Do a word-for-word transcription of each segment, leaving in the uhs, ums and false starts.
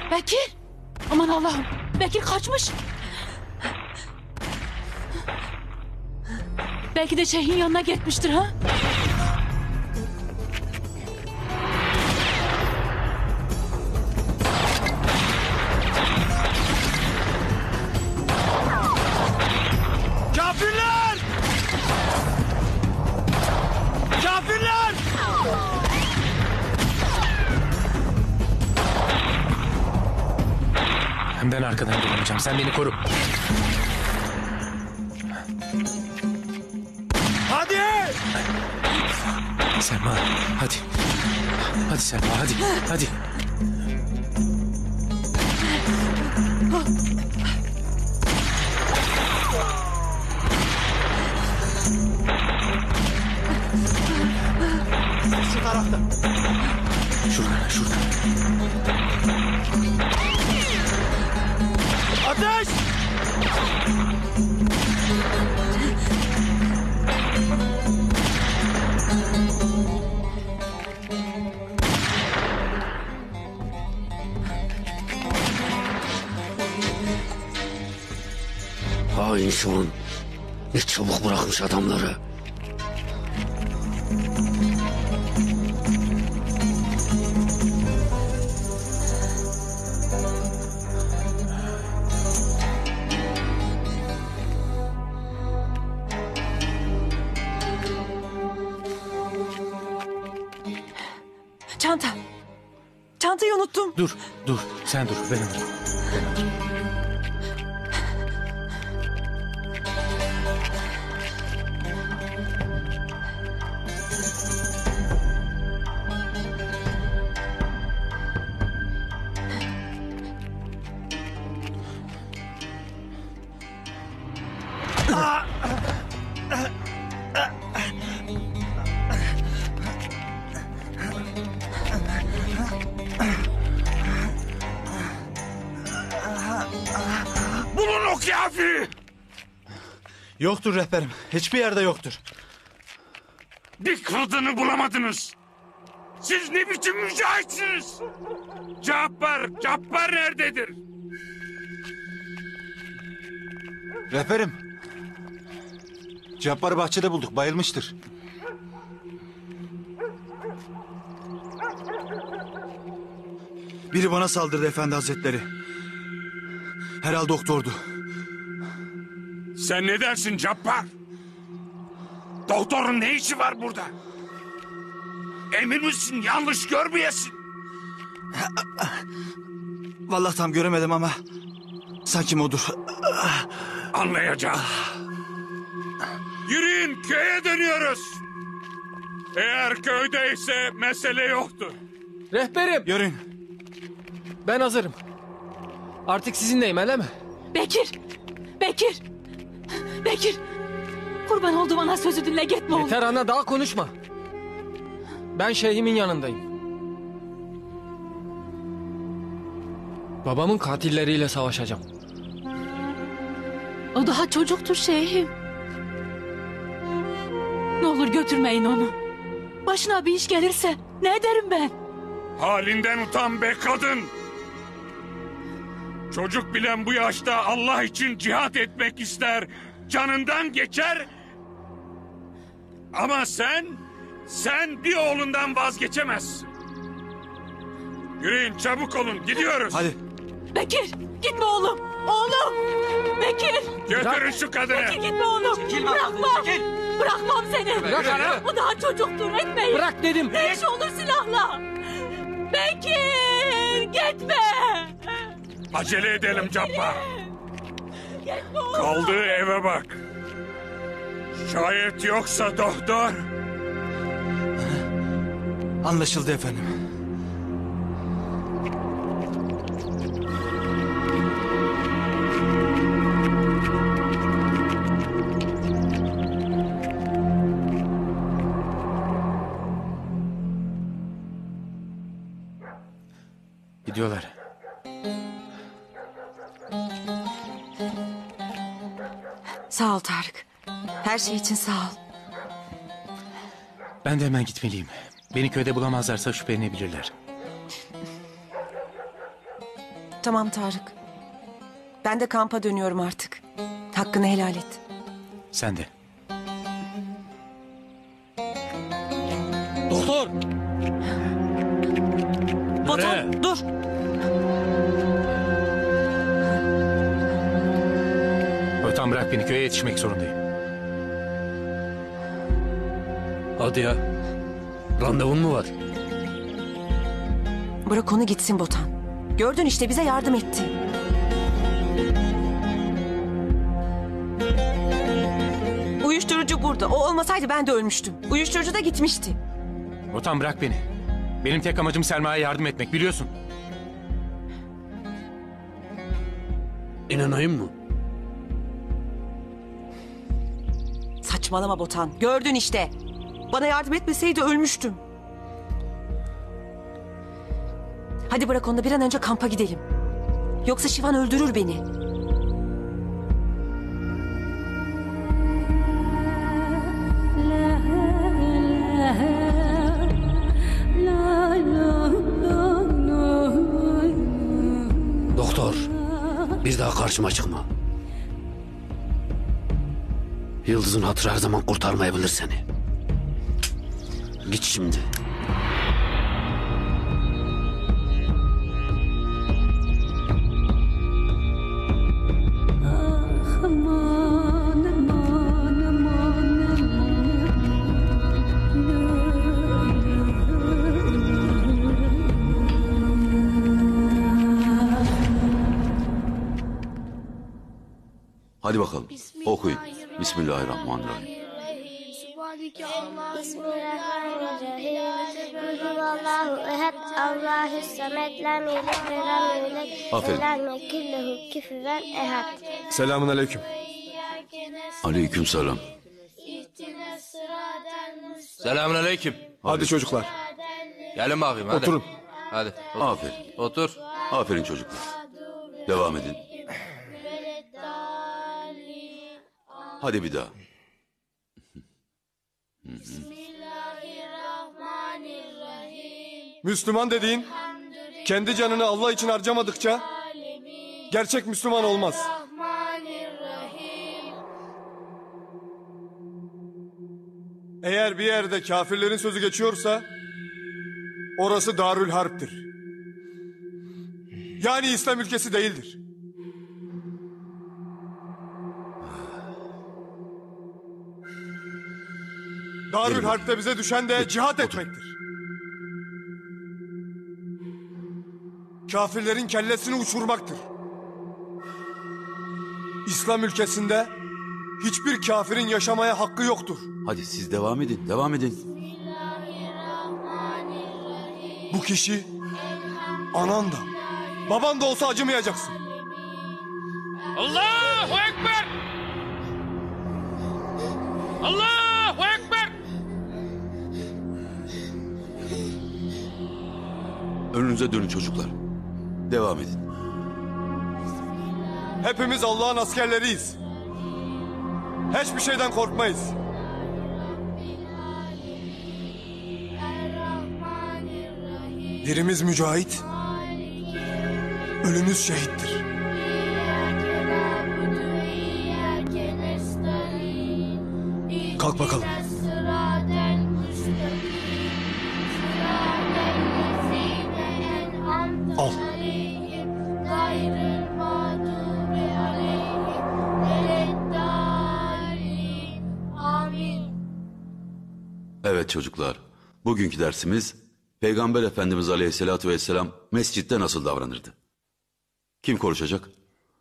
Bekir! Aman Allah'ım! Bekir kaçmış! Belki de şeyhin yanına gitmiştir ha? Kafirler! Kafirler! Ben arkadan dolanacağım. Sen beni koru. Hadi! Selma, hadi. Hadi Selma, hadi. Hadi. Şu tarafta. Şuradan, şuradan. Ateş! Hain Şuan. Ne çabuk bırakmış adamları. Çanta. Çantayı unuttum. Dur, dur. Sen dur. Ben alırım. Ben alırım. Bulun o kafiri! Yoktur rehberim. Hiçbir yerde yoktur. Bir kadını bulamadınız. Siz ne biçim mücahitsiniz? Cabbar, Cabbar nerededir? Rehberim. Cabbar'ı bahçede bulduk. Bayılmıştır. Biri bana saldırdı efendi hazretleri. Herhalde doktordu. Sen ne dersin Cabbar? Doktorun ne işi var burada? Emin misin yanlış görmeyesin? Vallahi tam göremedim ama sanki odur. Anlayacağım. Yürüyün, köye dönüyoruz. Eğer köydeyse mesele yoktur. Rehberim, Yürüyün. ben hazırım. Artık sizinleyim, öyle mi? Bekir! Bekir! Bekir! Kurban olduğum ana sözü dinle, gitme oğlum. Yeter ana, daha konuşma. Ben şeyhimin yanındayım. Babamın katilleriyle savaşacağım. O daha çocuktur şeyhim. Ne olur götürmeyin onu. Başına bir iş gelirse ne ederim ben? Halinden utan be kadın. Çocuk bilen bu yaşta Allah için cihat etmek ister. Canından geçer. Ama sen, sen bir oğlundan vazgeçemezsin. Yürüyün, çabuk olun, gidiyoruz. Hadi. Bekir! Gitme oğlum! Oğlum! Bekir! Götürün şu kadını. Bekir gitme oğlum! Bırakmam! Bırakmam seni! Bırak ana! O daha çocuktur, etmeyin! Bırak dedim! Ne iş olur silahla! Bekir! Gitme! Acele edelim Cabbar. Gitme oğlum! Kaldığı eve bak. Şayet yoksa doktor. Anlaşıldı efendim. Gidiyorlar. Sağ ol Tarık. Her şey için sağ ol. Ben de hemen gitmeliyim. Beni köyde bulamazlarsa şüphelenebilirler. Tamam Tarık. Ben de kampa dönüyorum artık. Hakkını helal et. Sen de. Doktor! Botan dur. Öten bırak beni, köye yetişmek zorundayım. Hadi ya. Randevun mu var? Bırak onu gitsin Botan. Gördün işte, bize yardım etti. Uyuşturucu burada. O olmasaydı ben de ölmüştüm. Uyuşturucu da gitmişti. Öten bırak beni. Benim tek amacım Selma'ya yardım etmek, biliyorsun. İnanayım mı? Saçmalama Botan. Gördün işte. Bana yardım etmeseydi ölmüştüm. Hadi bırak onu da bir an önce kampa gidelim. Yoksa Şivan öldürür beni. Doktor, bir daha karşıma çıkma. Yıldız'ın hatırı her zaman kurtarmayabilir seni. Git şimdi. Hadi bakalım okuyun. Bismillahirrahmanirrahim. Bismillahirrahmanirrahim. Allahu ehad, Allahu samed, lam yelid ve lam yulad Aferin. ve lam yekun lehu kufuven ehad. Selamun aleyküm. Aleykümselam. Selamünaleyküm. Hadi çocuklar. Gelin bakayım hadi. Oturun. Hadi. Otur. Aferin. Otur. Aferin çocuklar. Devam edin. Hadi bir daha. Müslüman dediğin kendi canını Allah için harcamadıkça gerçek Müslüman olmaz. Eğer bir yerde kafirlerin sözü geçiyorsa orası Darül Harp'tir. Yani İslam ülkesi değildir. Darül Harp'te bize düşen de cihat etmektir. Kafirlerin kellesini uçurmaktır. İslam ülkesinde hiçbir kafirin yaşamaya hakkı yoktur. Hadi siz devam edin. Devam edin. Bu kişi anan da baban da olsa acımayacaksın. Allahu Ekber! Allahu Ekber! Önünüze dönün çocuklar. Devam edin. Hepimiz Allah'ın askerleriyiz. Hiçbir şeyden korkmayız. Dirimiz mücahit, ölümüz şehittir. Kalk bakalım. Al. Evet çocuklar. Bugünkü dersimiz Peygamber Efendimiz Aleyhisselatü Vesselam mescitte nasıl davranırdı? Kim konuşacak?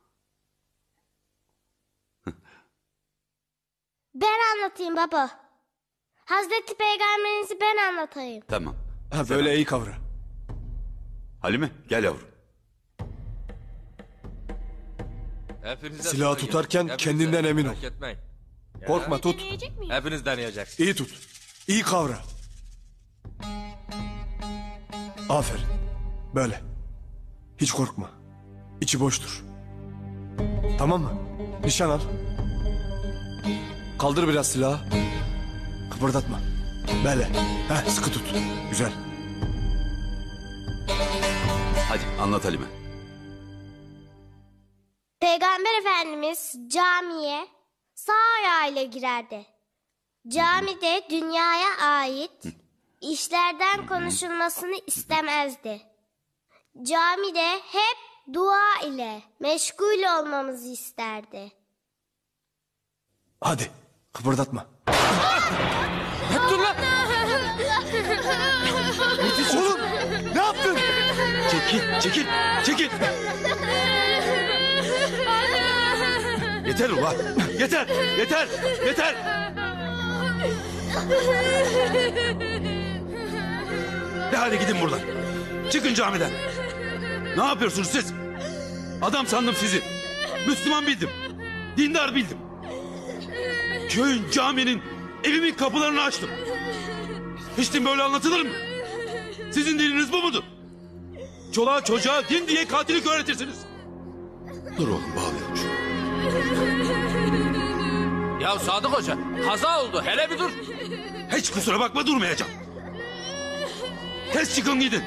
Ben anlatayım baba. Hazreti Peygamberinizi ben anlatayım. Tamam. Ha, böyle iyi kavra. Halime gel yavrum. Hepinize Silahı sıra tutarken gelin. kendinden Hepinize emin ol. merak etmeyin. Korkma, tut. Hepiniz deneyeceksiniz. İyi tut. İyi kavra. Aferin. Böyle. Hiç korkma. İçi boştur. Tamam mı? Nişan al. Kaldır biraz silahı. Kıpırdatma. Böyle. Heh, sıkı tut. Güzel. Hadi anlat Halime. Peygamber Efendimiz camiye sağ ayağıyla girerdi. Camide dünyaya ait işlerden konuşulmasını istemezdi. Camide hep dua ile meşgul olmamızı isterdi. Hadi kıpırdatma. Dur lan! Oğlum ne yaptın? Çekil, çekil, çekil. Yeter ulan. Yeter. Yeter. Yeter. De hadi gidin buradan. Çıkın camiden. Ne yapıyorsunuz siz? Adam sandım sizi. Müslüman bildim. Dindar bildim. Köyün, caminin, evimin kapılarını açtım. Hiç din böyle anlatılır mı? Sizin dininiz bu mudur? Çoluğa çocuğa din diye katillik öğretirsiniz. Dur oğlum, bağlayalım şunu. Ya Sadık Hoca, kaza oldu. Hele bir dur. Hiç kusura bakma, durmayacağım. Tez çıkın gidin.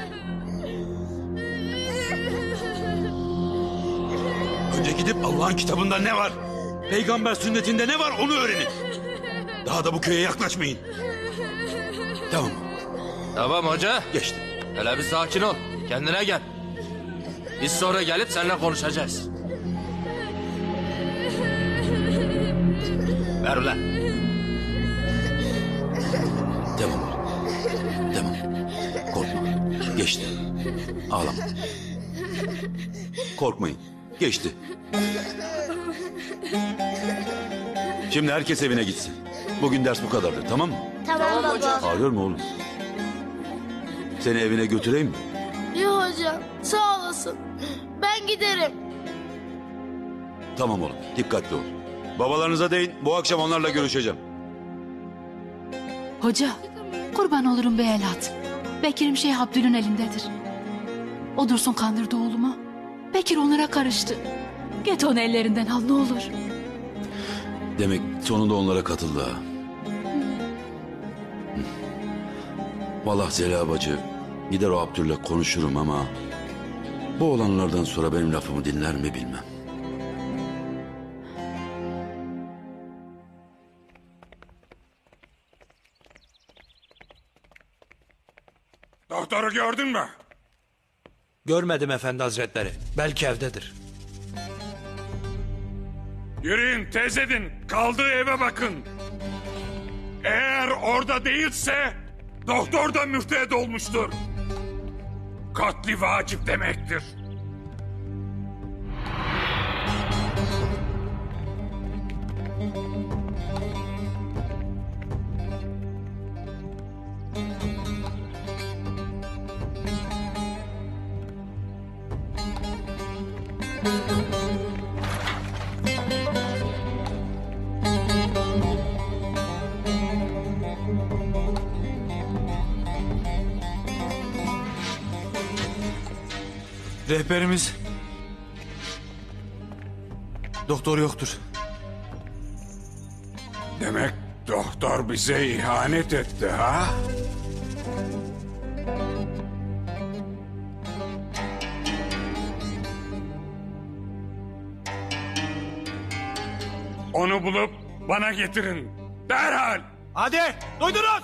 Önce gidip Allah'ın kitabında ne var, peygamber sünnetinde ne var onu öğrenin. Daha da bu köye yaklaşmayın. Tamam. Tamam hoca. Geçti. Hele bir sakin ol. Kendine gel. Biz sonra gelip seninle konuşacağız. Ver ulan. Tamam. Tamam. Korkma. Geçti. Ağlama. Korkmayın. Geçti. Şimdi herkes evine gitsin. Bugün ders bu kadardır, tamam mı? Tamam, baba. Ağrıyor mu oğlum? Seni evine götüreyim mi? Yok hocam, sağ olasın. Ben giderim. Tamam oğlum, dikkatli ol. Babalarınıza deyin, bu akşam onlarla görüşeceğim. Hoca, kurban olurum be evlat. Bekir'im Şeyh Abdül'ün elindedir. O Dursun kandırdı oğlumu. Bekir onlara karıştı. Git onu ellerinden al ne olur. Demek sonunda onlara katıldı ha. Vallahi Zeliha bacı, gider o Abdül'le konuşurum ama... bu olanlardan sonra benim lafımı dinler mi bilmem. Doktoru gördün mü? Görmedim efendi hazretleri. Belki evdedir. Yürüyün, tez edin. Kaldığı eve bakın. Eğer orada değilse doktor da müfted olmuştur. Katli vacip demektir. Rehberimiz... doktor yoktur. Demek doktor bize ihanet etti ha? Onu bulup bana getirin. Derhal. Hadi duydunuz.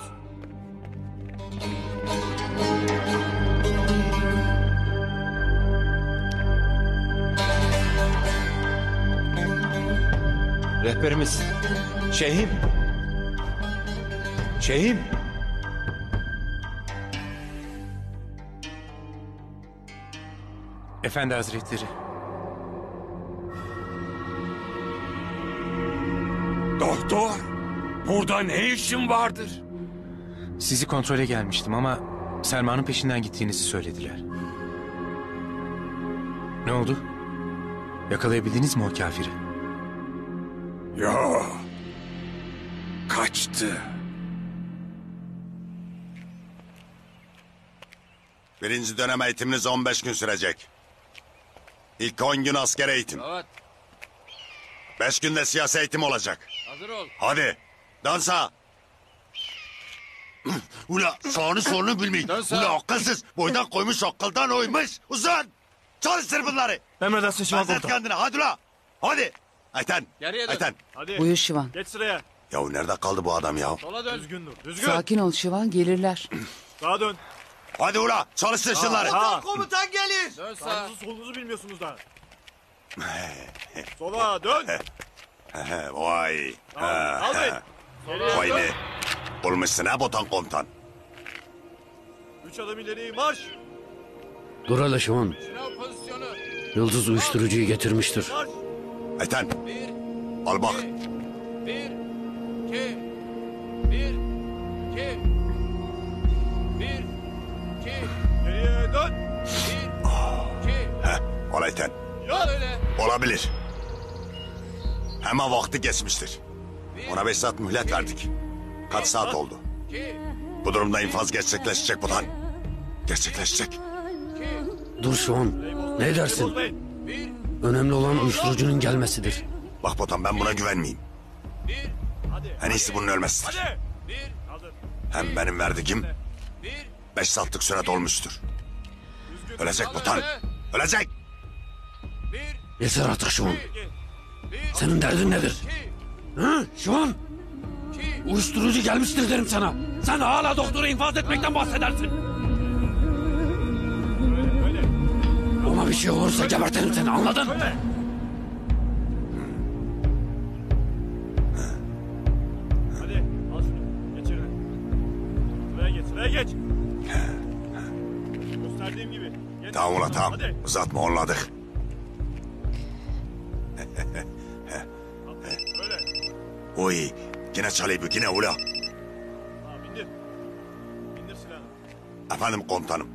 Rehberimiz. Şeyhim. Şeyhim. Efendi Hazretleri. Doktor, burada ne işin vardır? Sizi kontrole gelmiştim ama Selma'nın peşinden gittiğinizi söylediler. Ne oldu? Yakalayabildiniz mi o kafiri? Yo, kaçtı. Birinci dönem eğitiminiz on beş gün sürecek. İlk on gün asker eğitim. Evet. Beş günde siyasi eğitim olacak. Hazır ol. Hadi, dansa. Ula sağını solunu bilmeyin. Ula akılsız. Boydan koymuş akıldan oymuş. Uzan. Çalıştır bunları. Emredersin Şivan Benzer komutan. kendine hadi ula. Hadi. Ayten. Geriye dön. Ayten. Hadi. Buyur Şivan. Geç sıraya. Ya nerede kaldı bu adam ya? Sola dön. Düzgün dur. Düzgün. Sakin ol Şivan, gelirler. Sağa dön. Hadi ula çalıştır şunları. Ha. Komutan gelir. Dön sağa. Sağınızı solunuzu bilmiyorsunuz daha. Sola dön. Vay. Al bey. Vay ne? Olmuşsun ha Botan komutan. Üç adım ileri marş. Dur hele Şivan. Şınav pozisyonu. Yıldız uyuşturucuyu getirmiştir. Marş. Ayten. Bir. Al bak. Bir. İki. Bir. İki. Bir. İki. Geriye dön. Bir. İki. Heh, al Ayten. Yol öyle. Olabilir. Hemen vakti geçmiştir. Ona beş saat mühlet verdik. Kaç saat oldu? İki. Bu durumda infaz gerçekleşecek Botan. Gerçekleşecek. Dur Şivan. Ne dersin? Bey. Bir. Önemli olan uyuşturucunun gelmesidir. Bak Botan ben buna güvenmeyeyim. Bir. En iyisi bunun ölmesidir. Hadi. Bir. Kaldır. Hem benim verdiğim Bir. beş saatlik süre olmuştur. Ölecek Botan. Ölecek. Bir. Yeter artık Şivan. İki. Bir. Senin derdin nedir? İki. Hı? Şivan. İki. Uyuşturucu gelmiştir derim sana. Sen hala doktoru infaz etmekten bahsedersin. Öyle öyle. Ona bir şey olursa gebertirim seni, anladın? Öyle. Hadi al şunu. Geç yerine. Sıraya geç. Sıraya geç. Gösterdiğim gibi. Geç. Tamam ula tamam. Hadi. Uzatma onladık. Öyle. Oy yine çalıyor bu yine ula. Ha bindir. Bindir silahını. Efendim komutanım.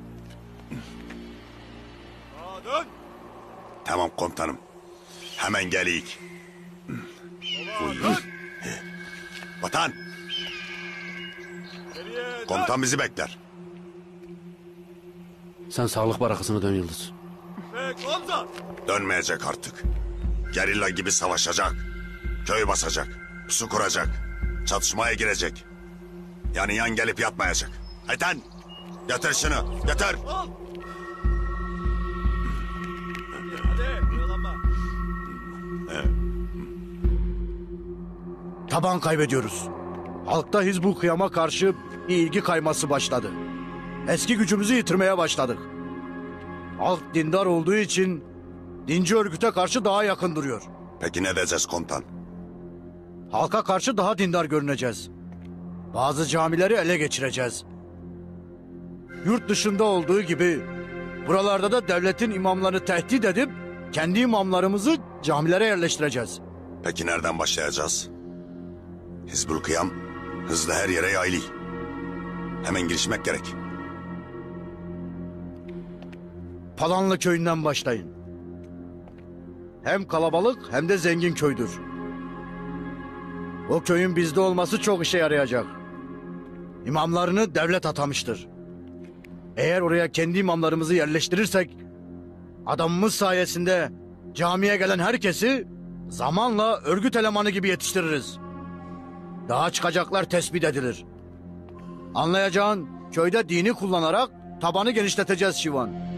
Sağa dön. Tamam komutanım. Hemen geliyik. Sola dön. Vatan Geriye dön. komutan bizi bekler. Sen sağlık barakasına dön Yıldız. Ve Hamza. Dönmeyecek artık. Gerilla gibi savaşacak. Köyü basacak. Pusu kuracak. Çatışmaya girecek. Yani yan gelip yatmayacak. Ayten getir şunu getir. Al. Hadi. Oyalanma. Taban kaybediyoruz. Halkta Hizbul Kıyam'a karşı bir ilgi kayması başladı. Eski gücümüzü yitirmeye başladık. Halk dindar olduğu için dinci örgüte karşı daha yakın duruyor. Peki ne diyeceğiz komutan? Halka karşı daha dindar görüneceğiz. Bazı camileri ele geçireceğiz. Yurt dışında olduğu gibi buralarda da devletin imamlarını tehdit edip kendi imamlarımızı camilere yerleştireceğiz. Peki nereden başlayacağız? Hizbul Kıyam hızlı her yere yaylı. Hemen girişmek gerek. Palanlı köyünden başlayın. Hem kalabalık hem de zengin köydür. O köyün bizde olması çok işe yarayacak. İmamlarını devlet atamıştır. Eğer oraya kendi imamlarımızı yerleştirirsek, adamımız sayesinde camiye gelen herkesi zamanla örgüt elemanı gibi yetiştiririz. Daha çıkacaklar tespit edilir. Anlayacağın köyde dini kullanarak tabanı genişleteceğiz Şivan.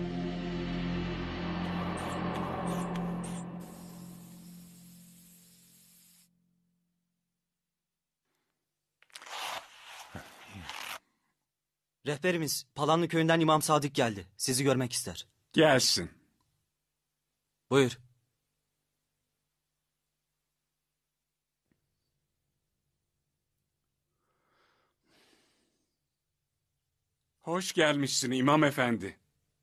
Rehberimiz Palanlı köyünden İmam Sadık geldi. Sizi görmek ister. Gelsin. Buyur. Hoş gelmişsin İmam Efendi.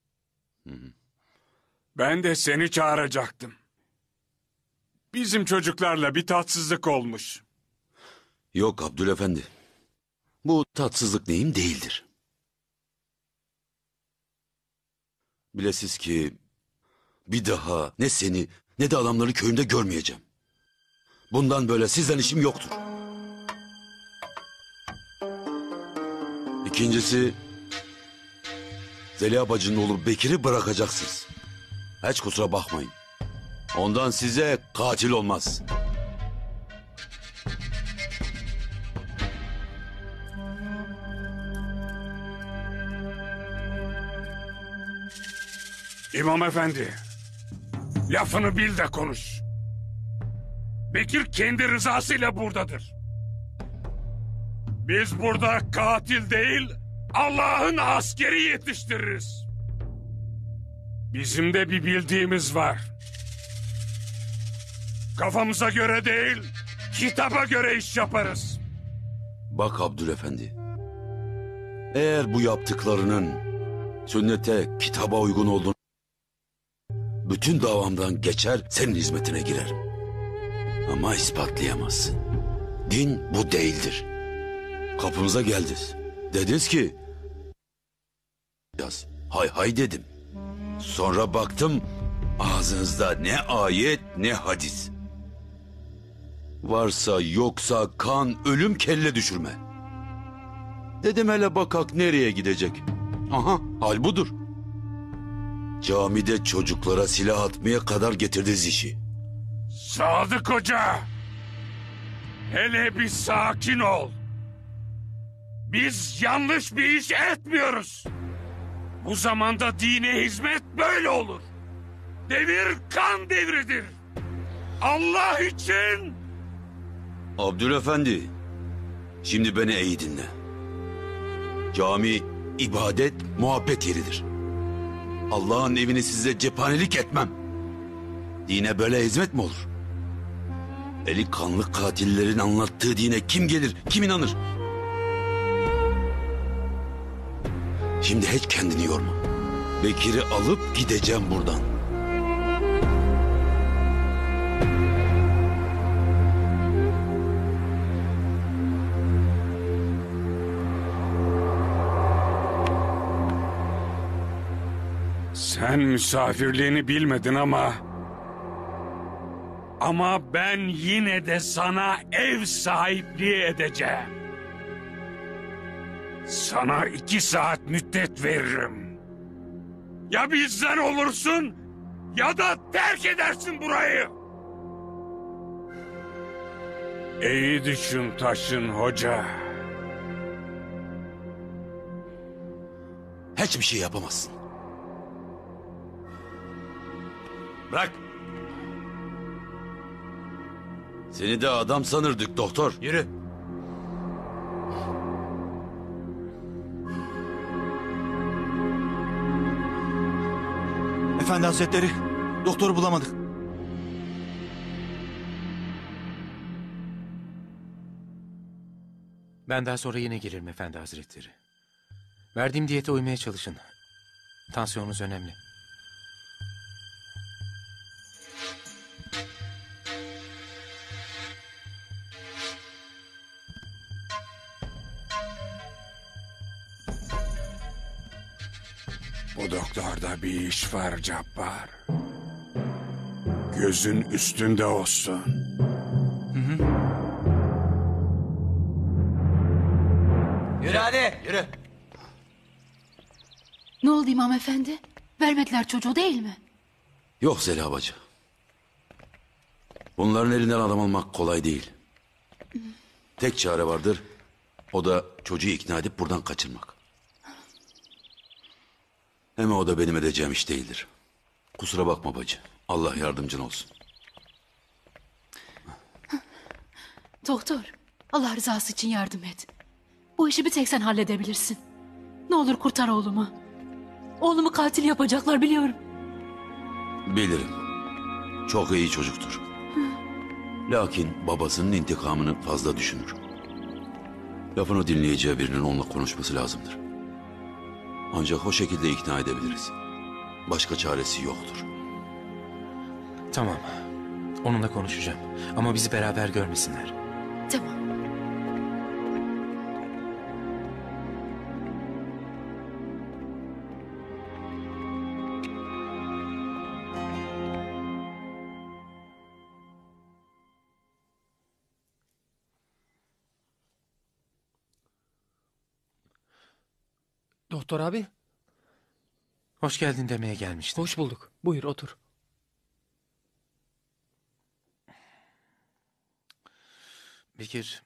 Ben de seni çağıracaktım. Bizim çocuklarla bir tatsızlık olmuş. Yok Abdülefendi. Bu tatsızlık neyim değildir. Bilesiz ki bir daha ne seni ne de adamları köyümde görmeyeceğim. Bundan böyle sizden işim yoktur. İkincisi Zeliha bacının oğlu Bekir'i bırakacaksınız. Hiç kusura bakmayın. Ondan size katil olmaz. İmam Efendi, lafını bil de konuş. Bekir kendi rızasıyla buradadır. Biz burada katil değil, Allah'ın askeri yetiştiririz. Bizim de bir bildiğimiz var. Kafamıza göre değil, kitaba göre iş yaparız. Bak Abdülefendi. Eğer bu yaptıklarının sünnete, kitaba uygun olduğunu... bütün davamdan geçer, senin hizmetine girerim. Ama ispatlayamazsın. Din bu değildir. Kapımıza geldiniz. Dediniz ki... yaz. Hay hay dedim. Sonra baktım ağzınızda ne ayet ne hadis. Varsa yoksa kan, ölüm, kelle düşürme. Dedim hele bakak nereye gidecek. Aha, hal budur. Camide çocuklara silah atmaya kadar getirdiniz işi. Sadık Hoca, hele bir sakin ol. Biz yanlış bir iş etmiyoruz. Bu zamanda dine hizmet böyle olur. Devir kan devridir. Allah için... Abdülefendi, şimdi beni iyi dinle. Cami ibadet, muhabbet yeridir. Allah'ın evini size cephanelik etmem. Dine böyle hizmet mi olur? Eli kanlı katillerin anlattığı dine kim gelir, kim inanır? Şimdi hiç kendini yorma. Bekir'i alıp gideceğim buradan. Sen misafirliğini bilmedin ama... Ama ben yine de sana ev sahipliği edeceğim. Sana iki saat müddet veririm. Ya bizden olursun ya da terk edersin burayı. İyi düşün Taşın Hoca. Hiçbir şey yapamazsın. Bırak. Seni de adam sanırdık doktor. Yürü. Efendi Hazretleri, doktoru bulamadık. Ben daha sonra yine gelirim Efendi Hazretleri. Verdiğim diyete uymaya çalışın. Tansiyonunuz önemli. Bu doktorda bir iş var Cabbar. Gözün üstünde olsun. Hı hı. Yürü hadi yürü. Ne oldu İmam Efendi? Vermediler çocuğu değil mi? Yok Zeliha bacı. Bunların elinden adam almak kolay değil. Tek çare vardır. O da çocuğu ikna edip buradan kaçırmak. Hem o da benim edeceğim iş değildir. Kusura bakma bacı. Allah yardımcın olsun. Doktor, Allah rızası için yardım et. Bu işi bir tek sen halledebilirsin. Ne olur kurtar oğlumu. Oğlumu katil yapacaklar biliyorum. Bilirim. Çok iyi çocuktur. Lakin babasının intikamını fazla düşünür. Lafını dinleyeceği birinin onunla konuşması lazımdır. Ancak o şekilde ikna edebiliriz. Başka çaresi yoktur. Tamam. Onunla konuşacağım. Ama bizi beraber görmesinler. Tamam. Doktor abi. Hoş geldin demeye gelmiştim. Hoş bulduk. Buyur otur. Bekir.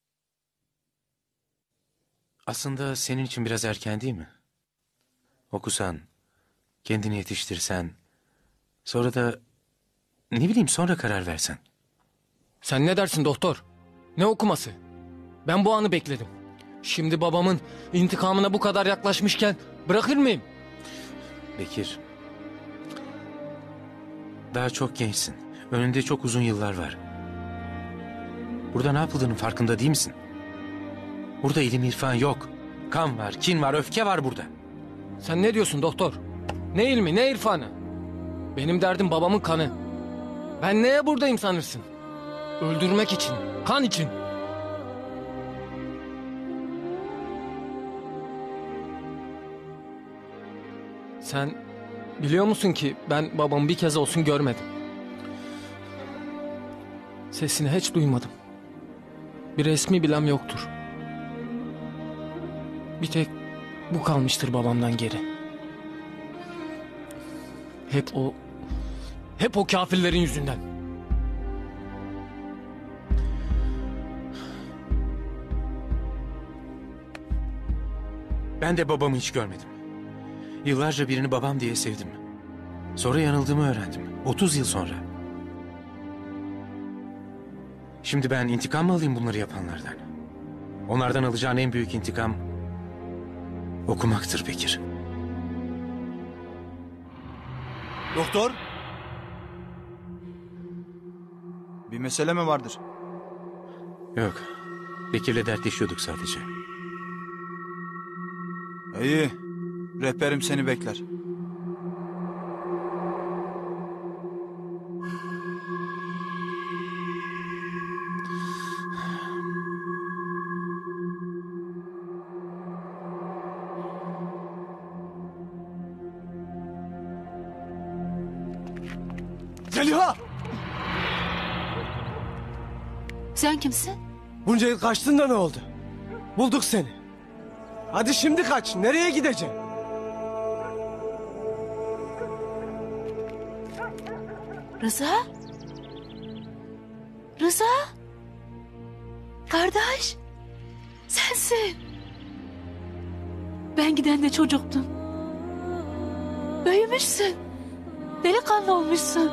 Aslında senin için biraz erken değil mi? Okusan, kendini yetiştirsen, sonra da ne bileyim sonra karar versen. Sen ne dersin doktor? Ne okuması? Ben bu anı bekledim. Şimdi babamın intikamına bu kadar yaklaşmışken bırakır mıyım? Bekir. Daha çok gençsin. Önünde çok uzun yıllar var. Burada ne yapıldığının farkında değil misin? Burada ilim irfan yok. Kan var, kin var, öfke var burada. Sen ne diyorsun doktor? Ne ilmi, ne irfanı? Benim derdim babamın kanı. Ben neye buradayım sanırsın? Öldürmek için, kan için. Sen biliyor musun ki ben babamı bir kez olsun görmedim. Sesini hiç duymadım. Bir resmi bilem yoktur. Bir tek bu kalmıştır babamdan geri. Hep o... Hep o kafirlerin yüzünden. Ben de babamı hiç görmedim. Yıllarca birini babam diye sevdim. Sonra yanıldığımı öğrendim. otuz yıl sonra. Şimdi ben intikam mı alayım bunları yapanlardan? Onlardan alacağın en büyük intikam okumaktır Bekir. Doktor. Bir mesele mi vardır? Yok. Bekir'le dertleşiyorduk sadece. İyi. Rehberim seni bekler. Zeliha! Sen kimsin? Bunca yıl kaçtın da ne oldu? Bulduk seni. Hadi şimdi kaç. Nereye gideceksin? Rıza? Rıza? Kardeş? Sensin. Ben giden de çocuktun. Büyümüşsün. Delikanlı olmuşsun.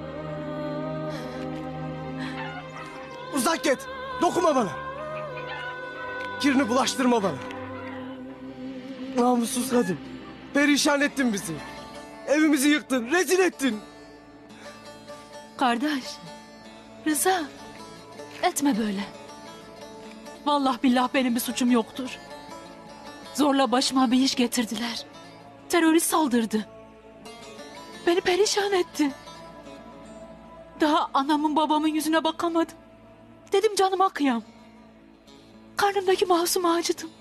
Uzak git. Dokunma bana. Kirini bulaştırma bana. Namussuz kadın. Perişan ettin bizi. Evimizi yıktın. Rezil ettin. Kardeş. Rıza. Etme böyle. Vallahi billah benim bir suçum yoktur. Zorla başıma bir iş getirdiler. Terörist saldırdı. Beni perişan etti. Daha anamın babamın yüzüne bakamadım. Dedim canıma kıyam. Karnımdaki masumu acıdım.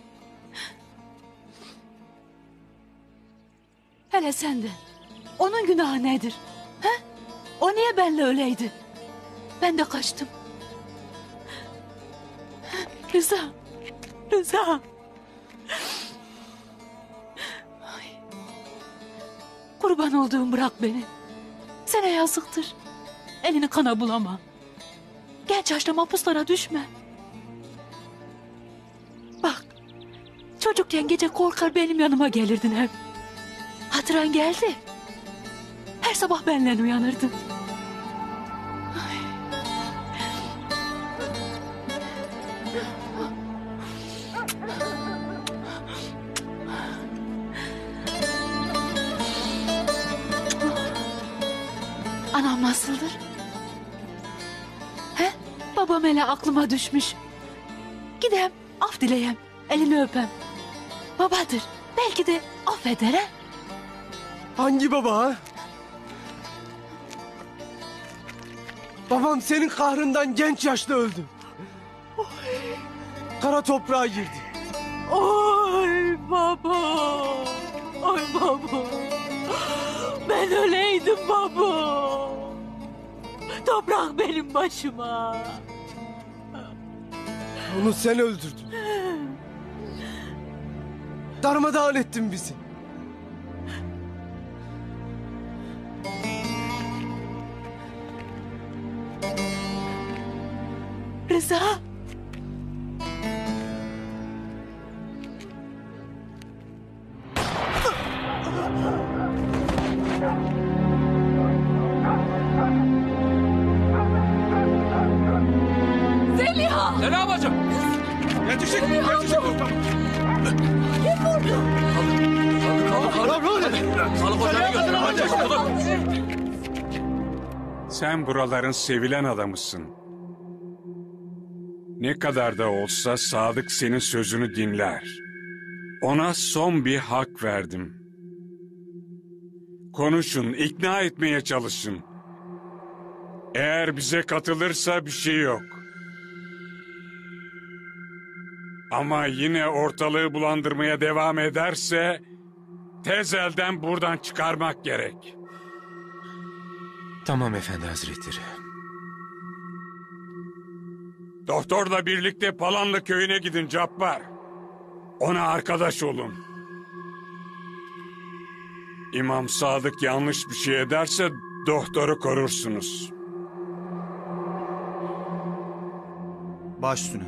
Hele sen de. Onun günahı nedir? He? O niye benimle öyleydi? Ben de kaçtım. Rıza. Rıza. Ay. Kurban olduğum bırak beni. Sana yazıktır. Elini kana bulama. Genç yaşta mahpuslara düşme. Bak. Çocukken gece korkar benim yanıma gelirdin hep. Hatıran geldi. Her sabah benimle uyanırdın. Ay. Anam nasıldır? He? Babam hele aklıma düşmüş. Gidem, af dileyem, elini öpem. Babadır, belki de affeder he? Hangi baba ha? Babam senin kahrından genç yaşta öldü. Kara toprağa girdi. Oy baba. Oy baba. Ben öyleydim baba. Toprak benim başıma. Onu sen öldürdün. Darmadağın ettin bizi. Rıza. Leyla bacım. Yetişin, yetişin. Kim vurdu? Sağlık ocağına götürün. Sen buraların sevilen adamısın. Ne kadar da olsa Sadık senin sözünü dinler. Ona son bir hak verdim. Konuşun, ikna etmeye çalışın. Eğer bize katılırsa bir şey yok. Ama yine ortalığı bulandırmaya devam ederse tez elden buradan çıkarmak gerek. Tamam efendi hazretleri. Doktorla birlikte Palanlı köyüne gidin Cabbar. Ona arkadaş olun. İmam Sadık yanlış bir şey ederse doktoru korursunuz. Baş üstüne.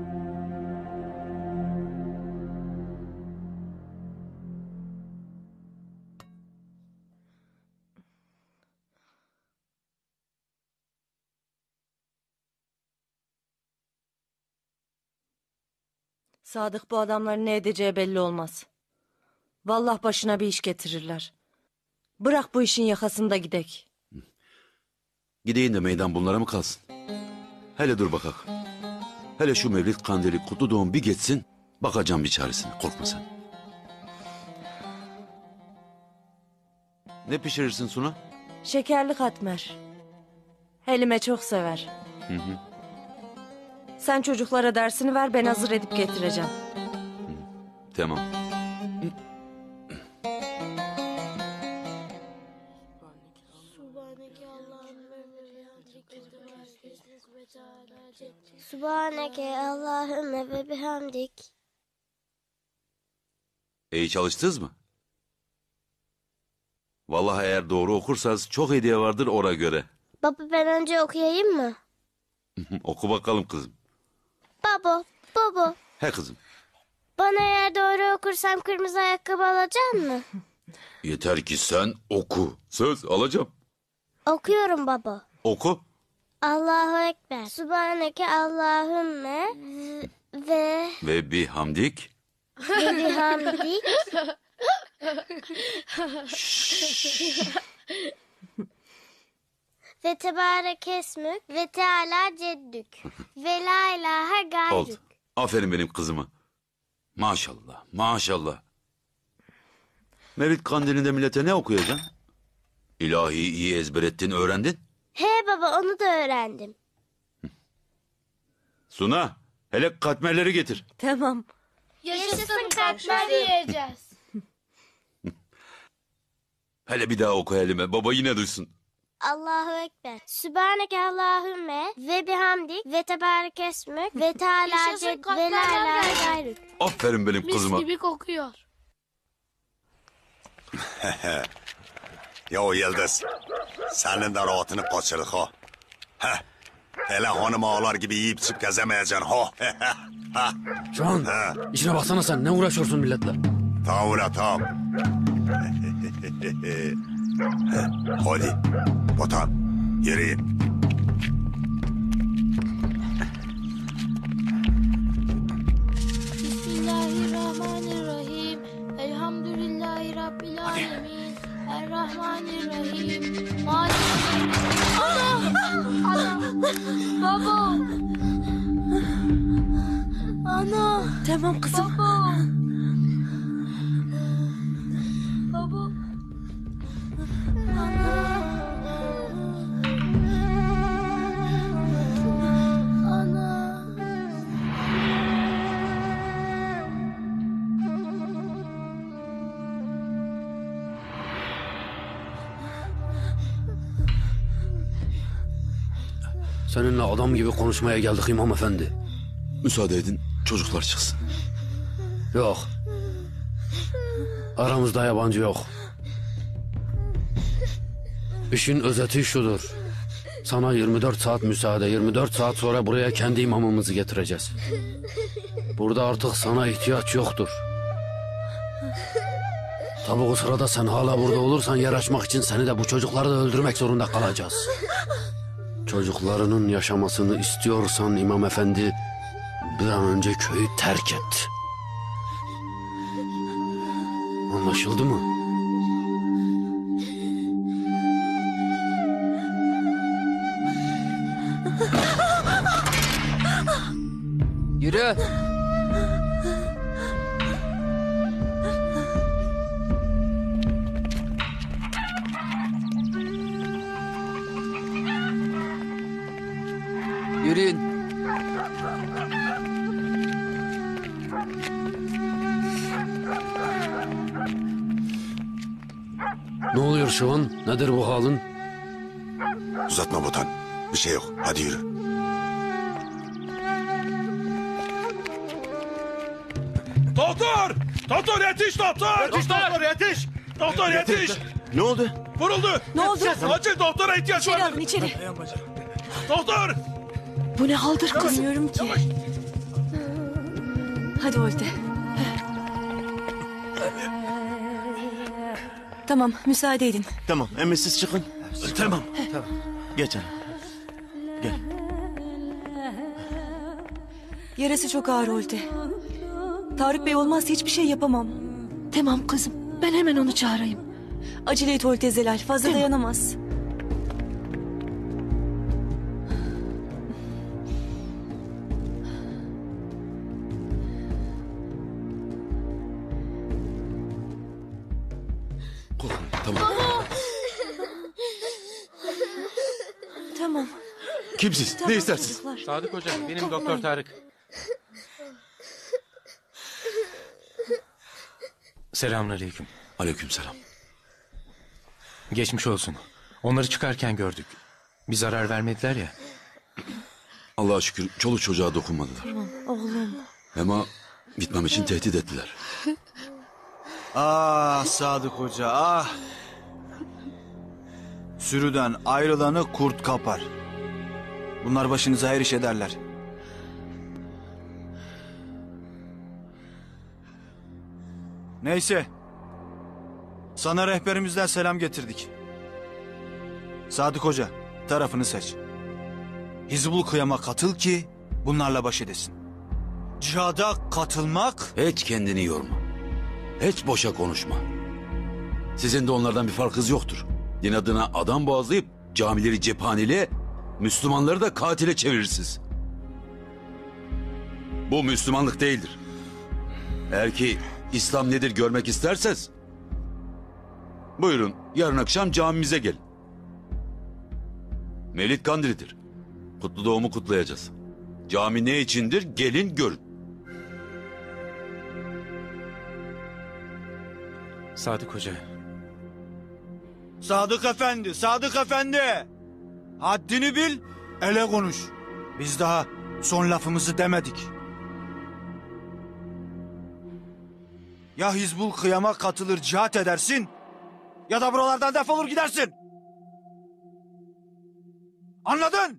Sadık bu adamların ne edeceği belli olmaz. Vallahi başına bir iş getirirler. Bırak bu işin yakasında gidek. Gideyim de meydan bunlara mı kalsın? Hele dur bakak. Hele şu Mevlid Kandili kutlu doğum bir geçsin. Bakacağım bir çaresine, korkma sen. Ne pişirirsin Suna? Şekerli katmer. Helime çok sever. Hı hı. Sen çocuklara dersini ver, ben hazır edip getireceğim. Tamam. Subhaneke Allahümme ve bihamdik. İyi çalıştınız mı? Vallahi eğer doğru okursanız çok hediye vardır ona göre. Baba ben önce okuyayım mı? Oku bakalım kızım. Baba, baba. He kızım. Bana eğer doğru okursam kırmızı ayakkabı alacak mı? Yeter ki sen oku. Söz alacağım. Okuyorum baba. Oku. Allahu Ekber. Subhaneke Allahümme ve... Ve bihamdik. Ve bihamdik. Ve tebarek esmük ve teala ceddük ve la ilahe gayrük. Oldu. Aferin benim kızıma. Maşallah, maşallah. Mevlid Kandili'nde millete ne okuyacaksın? İlahiyi iyi ezber ettin, öğrendin. He baba onu da öğrendim. Suna, hele katmerleri getir. Tamam. Yaşasın katmer yiyeceğiz. Hele bir daha oku elime, baba yine duysun. Allahu Ekber. Sübhaneke Allahümme ve bihamdik ve tebarek esmük ve teala ced ve la ilahe gayrük. Aferin benim kızıma. Mis gibi kokuyor. Yo Yıldız, senin de rahatını kaçırdık ha. Heh. Hele hanım ağalar gibi yiyip içip gezemeyeceksin ha. Can, işine baksana sen, ne uğraşıyorsun milletle? Tamam ula tamam. Hadi, Botan, yürüyün. Bismillahirrahmanirrahim. Elhamdülillahi Rabbil alemin. Errahmanirrahim. Malik. Ana! Ana! Baba! Ana! Tamam kızım. Baba! Baba! Seninle adam gibi konuşmaya geldik İmam Efendi. Müsaade edin, çocuklar çıksın. Yok. Aramızda yabancı yok. İşin özeti şudur. Sana yirmi dört saat müsaade, yirmi dört saat sonra buraya kendi imamımızı getireceğiz. Burada artık sana ihtiyaç yoktur. Tabi o sırada sen hala burada olursan yer açmak için seni de bu çocukları da öldürmek zorunda kalacağız. Çocuklarının yaşamasını istiyorsan İmam Efendi Bir an önce köyü terk et. Anlaşıldı mı? Yürü. Yürüyün. Ne oluyor Şivan? Nedir bu halin? Uzatma Botan. Bir şey yok. Hadi yürü. Doktor! Doktor yetiş doktor! Yetiş doktor yetiş! Doktor yetiş! Ne oldu? Vuruldu! Ne oldu? Acil doktora ihtiyaç var. İçeri alın içeri. Doktor! Bu ne haldır kız? Bilmiyorum ki. Hadi Olte. Tamam müsaade edin. Tamam emmi siz çıkın. Tamam. Tamam. Geç hanım. Gel. Yarası çok ağır Olte. Tarık Bey olmazsa hiçbir şey yapamam. Tamam kızım. Ben hemen onu çağırayım. Acele et Olte Zelal. Fazla tamam. Dayanamaz. Tamam. Tamam. Kimsiz? Tamam, Ne istersin? çocuklar. Sadık Hoca, benim Korkmayın. Doktor Tarık. Selamünaleyküm. Aleykümselam. Geçmiş olsun. Onları çıkarken gördük. Bir zarar vermediler ya. Allah'a şükür çoluk çocuğa dokunmadılar. Tamam oğlum. Ama gitmem için tehdit ettiler. Ah Sadık Hoca ah. Sürüden ayrılanı kurt kapar. Bunlar başınıza her iş ederler. Neyse. Sana rehberimizden selam getirdik. Sadık Hoca tarafını seç. Hizbul Kıyam'a katıl ki bunlarla baş edesin. Cihada katılmak... Hiç kendini yorma. Hiç boşa konuşma. Sizin de onlardan bir farkınız yoktur. Din adına adam boğazlayıp camileri cephaneliğe, Müslümanları da katile çevirirsiniz. Bu Müslümanlık değildir. Eğer ki İslam nedir görmek isterseniz, buyurun yarın akşam camimize gelin. Mevlid Kandilidir. Kutlu doğumu kutlayacağız. Cami ne içindir gelin görün. Sadık Hoca. Sadık Efendi, Sadık Efendi. Haddini bil, ele konuş. Biz daha son lafımızı demedik. Ya Hizbul Kıyam'a katılır cihat edersin... ...ya da buralardan defolur gidersin. Anladın?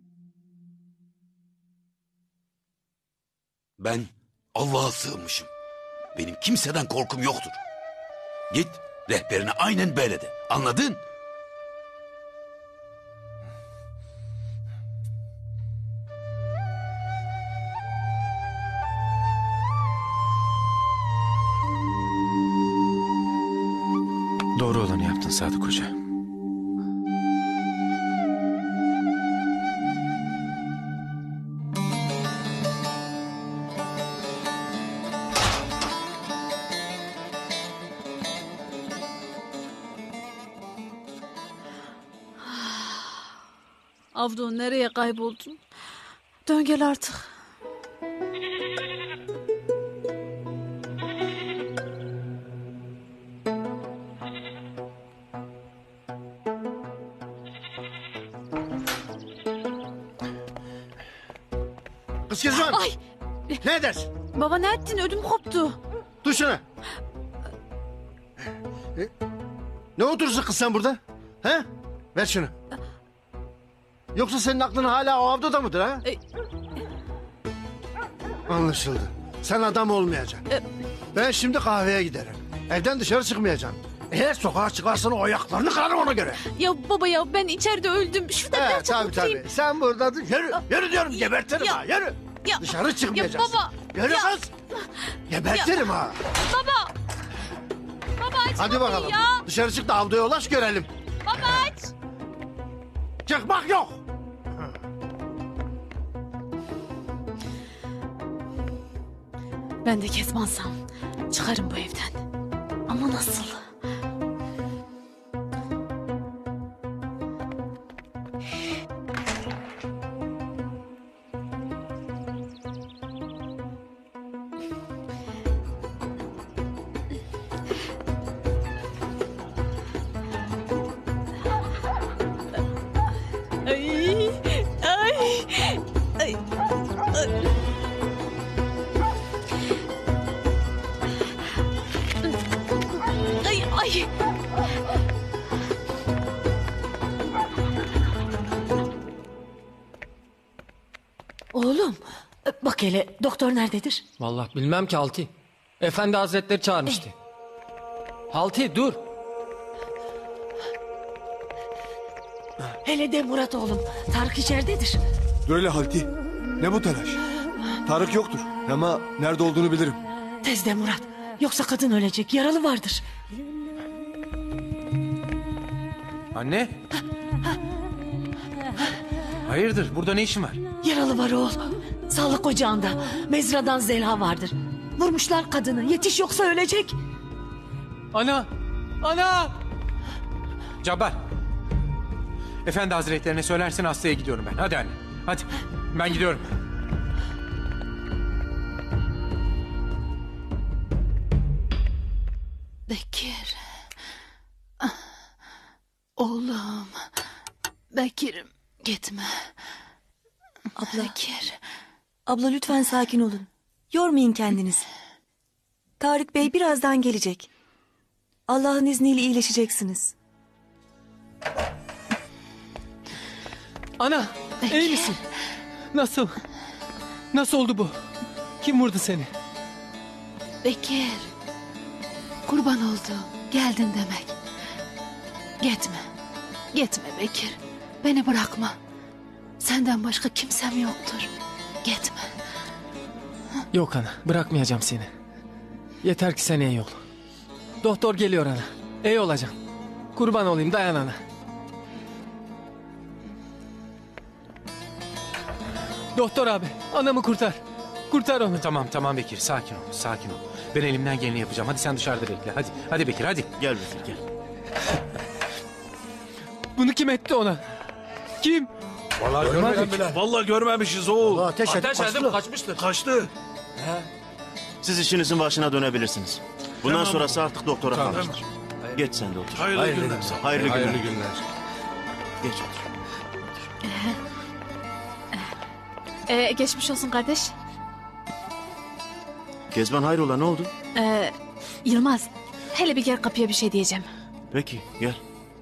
Ben Allah'a sığınmışım. Benim kimseden korkum yoktur. Git rehberine aynen böyle de. Anladın? Doğru olanı yaptın Sadık Hoca. Avdo nereye kayboldun? Dön gel artık. Kız Kezban. Ay. Ne edersin? Baba ne ettin? Ödüm koptu. Dur şuna. E, ne oturursun kız sen burada? He? Ver şunu. Yoksa senin aklın hala o avdoda mıdır ha? E... Anlaşıldı. Sen adam olmayacaksın. E... Ben şimdi kahveye giderim. Evden dışarı çıkmayacağım. Eğer sokağa çıkarsan o ayaklarını kırarım ona göre. Ya baba ya ben içeride öldüm. Şurada He, biraz tabii oturayım. tabii. Sen burada dur. Yürü, yürü diyorum gebertirim Ya. ha. Yürü. Ya, Dışarı çıkmayacaksın. Ya baba. Yürü ya. kız. Gebertirim ha. Baba. Baba aç Hadi kapıyı bakalım. ya. Dışarı çık da avluya ulaş görelim. Baba aç. Çıkmak yok. Ben de Kezbansam çıkarım bu evden. Ama nasıl? Ay. Ay. Ay. Ay. Ay. Ay. Oğlum bak hele doktor nerededir? Vallahi bilmem ki Halti. Efendi Hazretleri çağırmıştı. Halti dur. Hele de Murat oğlum. Tarık içeridedir. Dur hele Halti. Ne bu telaş? Tarık yoktur. Ama nerede olduğunu bilirim. Tez de Murat. Yoksa kadın ölecek. Yaralı vardır. Anne. Hayırdır burada ne işin var? Yaralı var oğul. Sağlık ocağında. Mezradan Zelha vardır. Vurmuşlar kadını. Yetiş yoksa ölecek. Ana! Ana! Cabbar. Efendi Hazretlerine söylersin hastaya gidiyorum ben. Hadi anne. Hadi. Ben gidiyorum. Bekir. Ah, oğlum. Bekir'im gitme. Abla. Bekir. Abla lütfen sakin olun. Yormayın kendinizi. Tarık Bey birazdan gelecek. Allah'ın izniyle iyileşeceksiniz. Ana! İyi misin? Nasıl? Nasıl oldu bu? Kim vurdu seni? Bekir. Kurban oldu. Geldin demek. Gitme. Gitme Bekir. Beni bırakma. Senden başka kimsem yoktur. Gitme. Yok ana, bırakmayacağım seni. Yeter ki sen iyi ol. Doktor geliyor ana. İyi olacaksın. Kurban olayım, dayan ana. Doktor abi, anamı kurtar. Kurtar onu. Tamam tamam Bekir, sakin ol, sakin ol. Ben elimden geleni yapacağım. Hadi sen dışarıda bekle. Hadi, hadi Bekir, hadi. Gel Bekir, gel. Bunu kim etti ona? Kim? Vallahi görmedik. Vallahi görmemişiz oğul. Ateş edip Ateş edip kaçtı. kaçmıştır. Kaçtı. Siz işinizin başına dönebilirsiniz. Bundan Tamam. sonrası artık doktora Tamam. kalmıştır. Geç sen de otur. Hayırlı, Hayırlı günler. günler. Hayırlı günler. Hayırlı günler. Geç otur. Ee, geçmiş olsun kardeş. Kezban hayrola ne oldu? Ee, Yılmaz. Hele bir gel kapıya bir şey diyeceğim. Peki gel.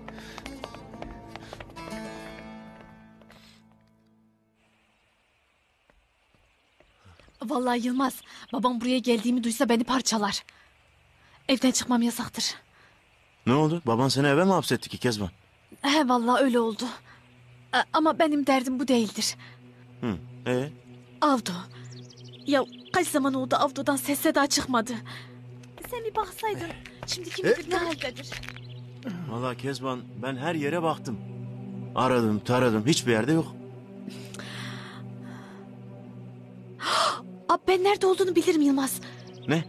Vallahi Yılmaz. Babam buraya geldiğimi duysa beni parçalar. Evden çıkmam yasaktır. Ne oldu? Baban seni eve mi hapsetti ki Kezban? He vallahi öyle oldu. Ee, ama benim derdim bu değildir. Hı. E Avdo. Ya kaç zaman oldu Avdo'dan ses seda çıkmadı. Sen bir baksaydın. Şimdi kim bilir ne haldedir. Vallahi Kezban ben her yere baktım. Aradım taradım hiçbir yerde yok. Abi ben nerede olduğunu bilirim Yılmaz. Ne?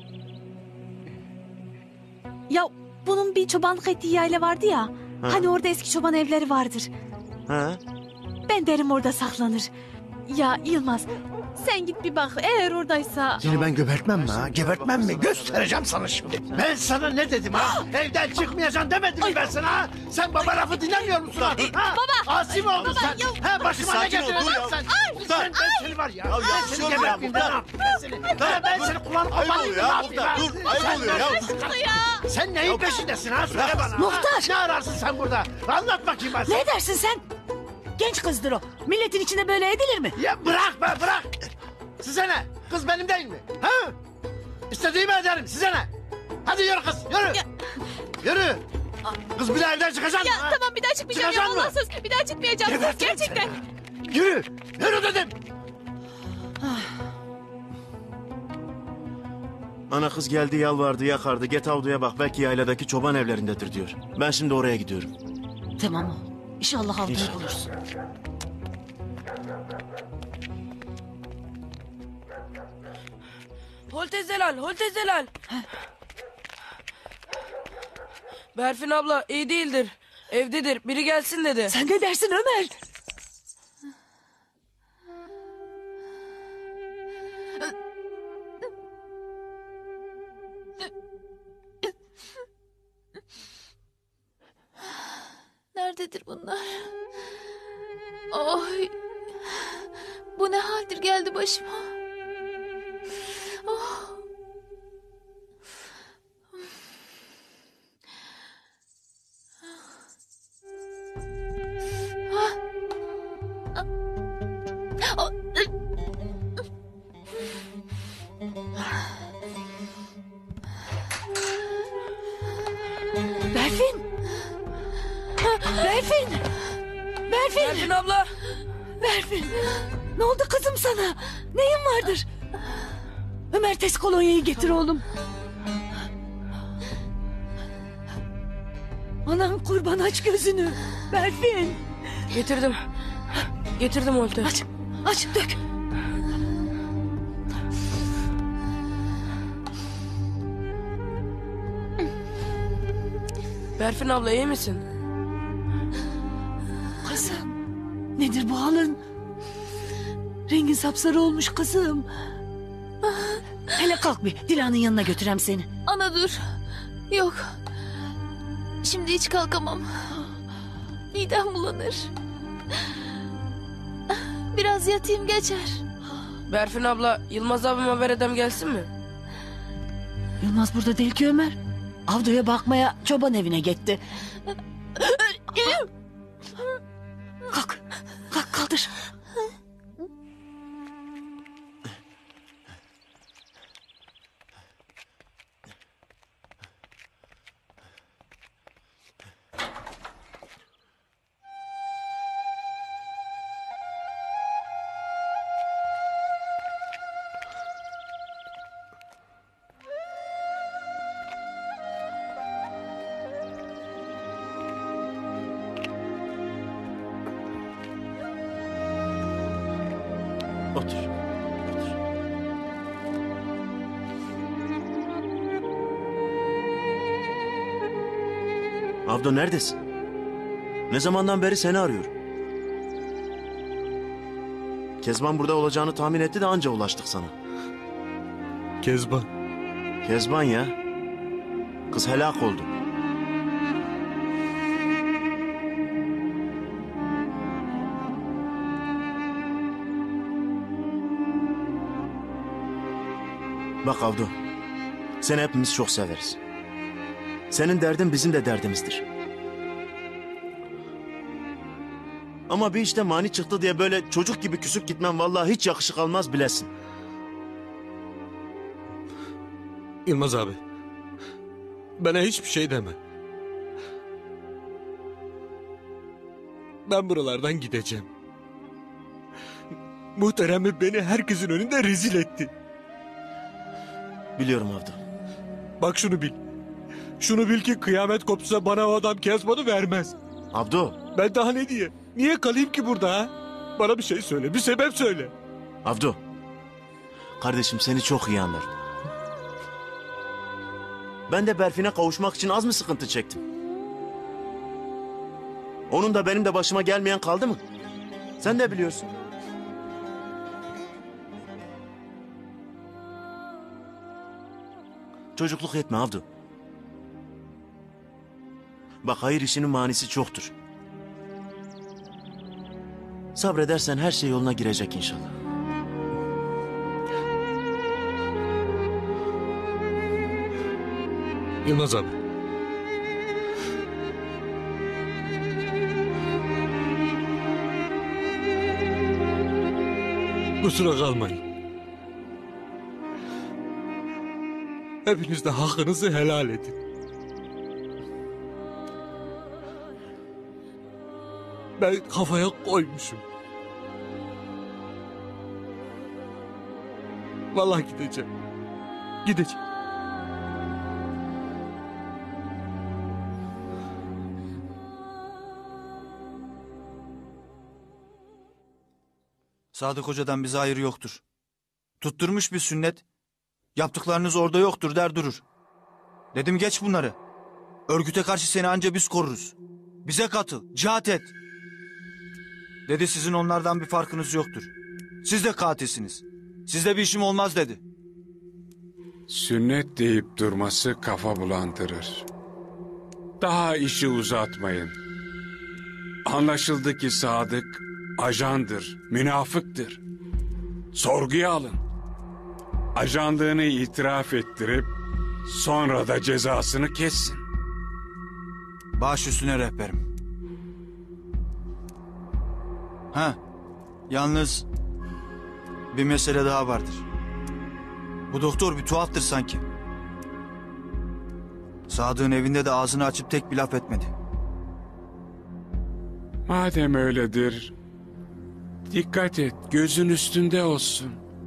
Ya bunun bir çobanlık ettiği yayla vardı ya. Ha. Hani orada eski çoban evleri vardır. Ha? Ben derim orada saklanır. Ya Yılmaz sen git bir bak eğer oradaysa. Seni ben gebertmem mi ha? Gebertmem mi? Göstereceğim sana şimdi. Ben sana ne dedim ha? Evden çıkmayacaksın demedim mi ben sana ha? Sen baba lafı dinlemiyor musun ha? ha? Baba! Asi mi oldun Baba, sen? yok. Ha başıma ne Sakin ol, getirdin dur lan ya. sen? Ay! Sen ben seni var ya. Ben seni gebertmeyeyim de ne yapayım ben seni? Ha ben seni kulağını kapatayım da ne yapayım ha? Dur, ayıp Sen oluyor ya. neredesin? Sen neyin peşindesin ha? Söyle bana. ha? Muhtar! Ne ararsın sen burada? Anlat bakayım ben sana. Ne dersin sen? Genç kızdır o. Milletin içinde böyle edilir mi? Ya bırak be bırak. Size ne? Kız benim değil mi? Ha? İstediğimi ederim. Size ne? Hadi yürü kız yürü. Yürü. Kız bir daha evden çıkacaksın Ya mı? ha? tamam bir daha çıkmayacağım ya Çıkacaksın mı? Allah'sız. Bir daha çıkmayacağım. Gebertirim Gerçekten. seni. Yürü. Yürü dedim. Ana kız geldi, yalvardı, yakardı. Get avluya bak, belki yayladaki çoban evlerindedir diyor. Ben şimdi oraya gidiyorum. Tamam oğlum. İnşallah avluyu İnşallah. bulursun. Holte Zelal, Holte Zelal. Berfin abla iyi değildir. Evdedir. Biri gelsin dedi. Sen ne dersin Ömer? Nerededir bunlar? Ay. Bu ne haldir geldi başıma? Oh. Ah. Ah. Berfin! Berfin! Berfin! Berfin abla! Berfin! Ne oldu kızım sana? Neyin vardır? Ömer tez kolonyayı getir oğlum. Anan kurban aç gözünü. Berfin! Getirdim. Getirdim Holte. Aç, aç dök. Berfin abla iyi misin? Kızım, nedir bu halin? Rengin sapsarı olmuş kızım. Hele kalk bir, Dilan'ın yanına götürem seni. Ana dur. Yok. Şimdi hiç kalkamam. Midem bulanır. Biraz yatayım geçer. Berfin abla Yılmaz abim haber edem gelsin mi? Yılmaz burada değil ki Ömer. Avdoya bakmaya çoban evine gitti. Kalk, kalk kaldır. Otur. Avdo neredesin? Ne zamandan beri seni arıyorum. Kezban burada olacağını tahmin etti de anca ulaştık sana. Kezban. Kezban ya. Kız helak oldu. Bak Avdo, seni hepimiz çok severiz. Senin derdin bizim de derdimizdir. Ama bir işte mani çıktı diye böyle çocuk gibi küsüp gitmen vallahi hiç yakışık almaz bilesin. Yılmaz abi. Bana hiçbir şey deme. Ben buralardan gideceğim. Muhterem beni herkesin önünde rezil etti. Biliyorum Avdo. Bak şunu bil. Şunu bil ki kıyamet kopsa bana o adam Kezban'ı vermez. Avdo. Ben daha ne diye? Niye kalayım ki burada ha? Bana bir şey söyle, bir sebep söyle. Avdo. Kardeşim seni çok iyi anlarım. Ben de Berfin'e kavuşmak için az mı sıkıntı çektim? Onun da benim de başıma gelmeyen kaldı mı? Sen de biliyorsun. Çocukluk etme Avdo. Bak hayır işinin manisi çoktur. Sabredersen her şey yoluna girecek inşallah. Yılmaz abi. Kusura kalmayın. Hepiniz de hakkınızı helal edin. Ben kafaya koymuşum. Vallahi gideceğim. Gideceğim. Sadık Hoca'dan bize hayır yoktur. Tutturmuş bir sünnet. Yaptıklarınız orada yoktur der durur. Dedim geç bunları. Örgüte karşı seni anca biz koruruz. Bize katıl, cihat et. Dedi sizin onlardan bir farkınız yoktur. Siz de katilsiniz. Sizde bir işim olmaz dedi. Sünnet deyip durması kafa bulandırır. Daha işi uzatmayın. Anlaşıldı ki Sadık ajandır, münafıktır. Sorguya alın. Ajanlığını itiraf ettirip sonra da cezasını kessin. Baş üstüne rehberim. Ha, yalnız bir mesele daha vardır. Bu doktor bir tuhaftır sanki. Sadık'ın evinde de ağzını açıp tek bir laf etmedi. Madem öyledir, dikkat et, gözün üstünde olsun.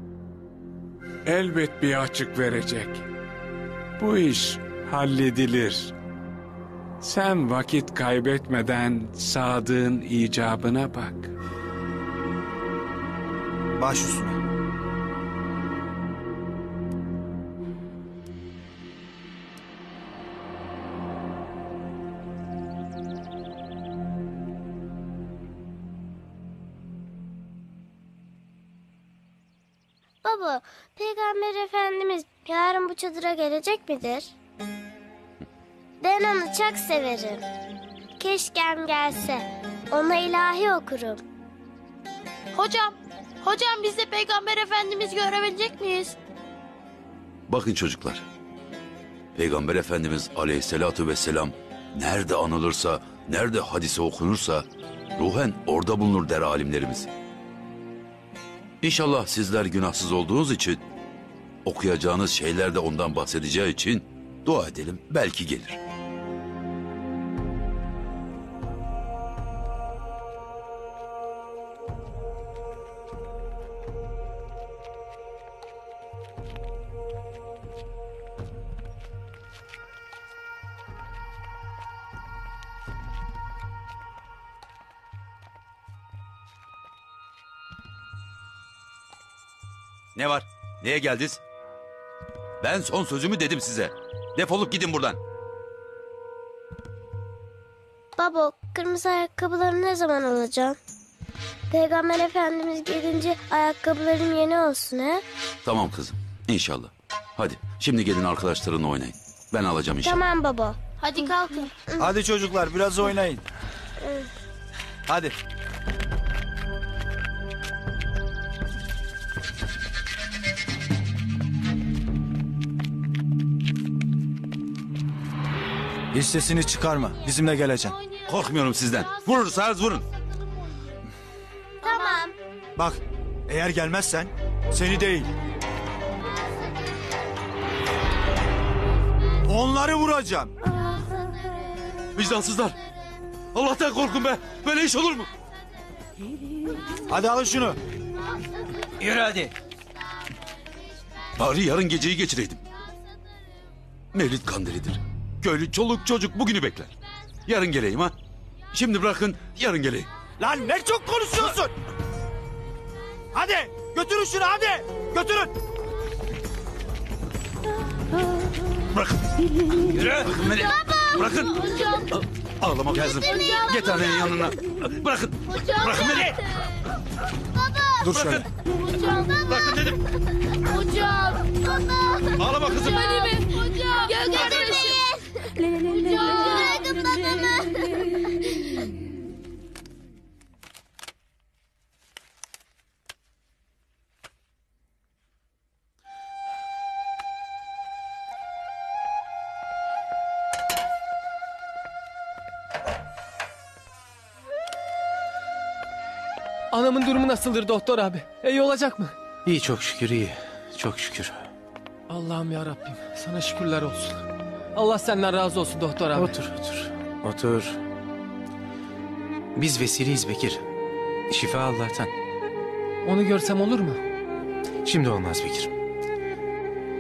Elbet bir açık verecek. Bu iş halledilir. Sen vakit kaybetmeden Sadık'ın icabına bak. Baş üstüne. Baba, Peygamber Efendimiz yarın bu çadıra gelecek midir? Ben onu çok severim. Keşkem gelse. Ona ilahi okurum. Hocam, hocam biz de Peygamber Efendimiz görebilecek miyiz? Bakın çocuklar. Peygamber Efendimiz Aleyhisselatü Vesselam nerede anılırsa, nerede hadise okunursa ruhen orada bulunur der alimlerimiz. İnşallah sizler günahsız olduğunuz için, okuyacağınız şeyler de ondan bahsedeceği için dua edelim, belki gelir. Ne var? Neye geldiniz? Ben son sözümü dedim size. Defolup gidin buradan. Baba, kırmızı ayakkabılarını ne zaman alacağım? Peygamber Efendimiz gelince ayakkabılarım yeni olsun he? Tamam kızım, inşallah. Hadi şimdi gelin arkadaşlarınla oynayın. Ben alacağım inşallah. Tamam baba. Hadi kalkın. Hadi çocuklar biraz oynayın. Hadi. Hiç sesini çıkarma. Bizimle geleceksin. Korkmuyorum sizden. Vurursanız vurun. Tamam. Bak, eğer gelmezsen seni değil, onları vuracağım. Vicdansızlar. Allah'tan korkun be. Böyle iş olur mu? Hadi alın şunu. Yürü hadi. Bari yarın geceyi geçireydim. Mevlid kandilidir. Köylü çoluk çocuk bugünü bekler. Yarın geleyim ha. Şimdi bırakın yarın geleyim. Lan ne çok konuşuyorsun. Hadi götürün şunu hadi. Götürün. Bırakın. Yürü. Bırakın beni. Bırakın. Hocam. Ağlama kızım. Get annenin yanına. Bırakın. Hocam. Bırakın beni. Dur şöyle. Hocam. Bırakın dedim. Hocam. Baba. Ağlama kızım. Hadi be. Hocam. Gel kardeşim. Hocam. Bırakın babamı. Anamın durumu nasıldır doktor abi? İyi olacak mı? İyi çok şükür iyi. Çok şükür. Allah'ım ya Rabbim, sana şükürler olsun. Allah senden razı olsun doktor abi. Otur otur. Otur. Biz vesileyiz Bekir. Şifa Allah'tan. Onu görsem olur mu? Şimdi olmaz Bekir.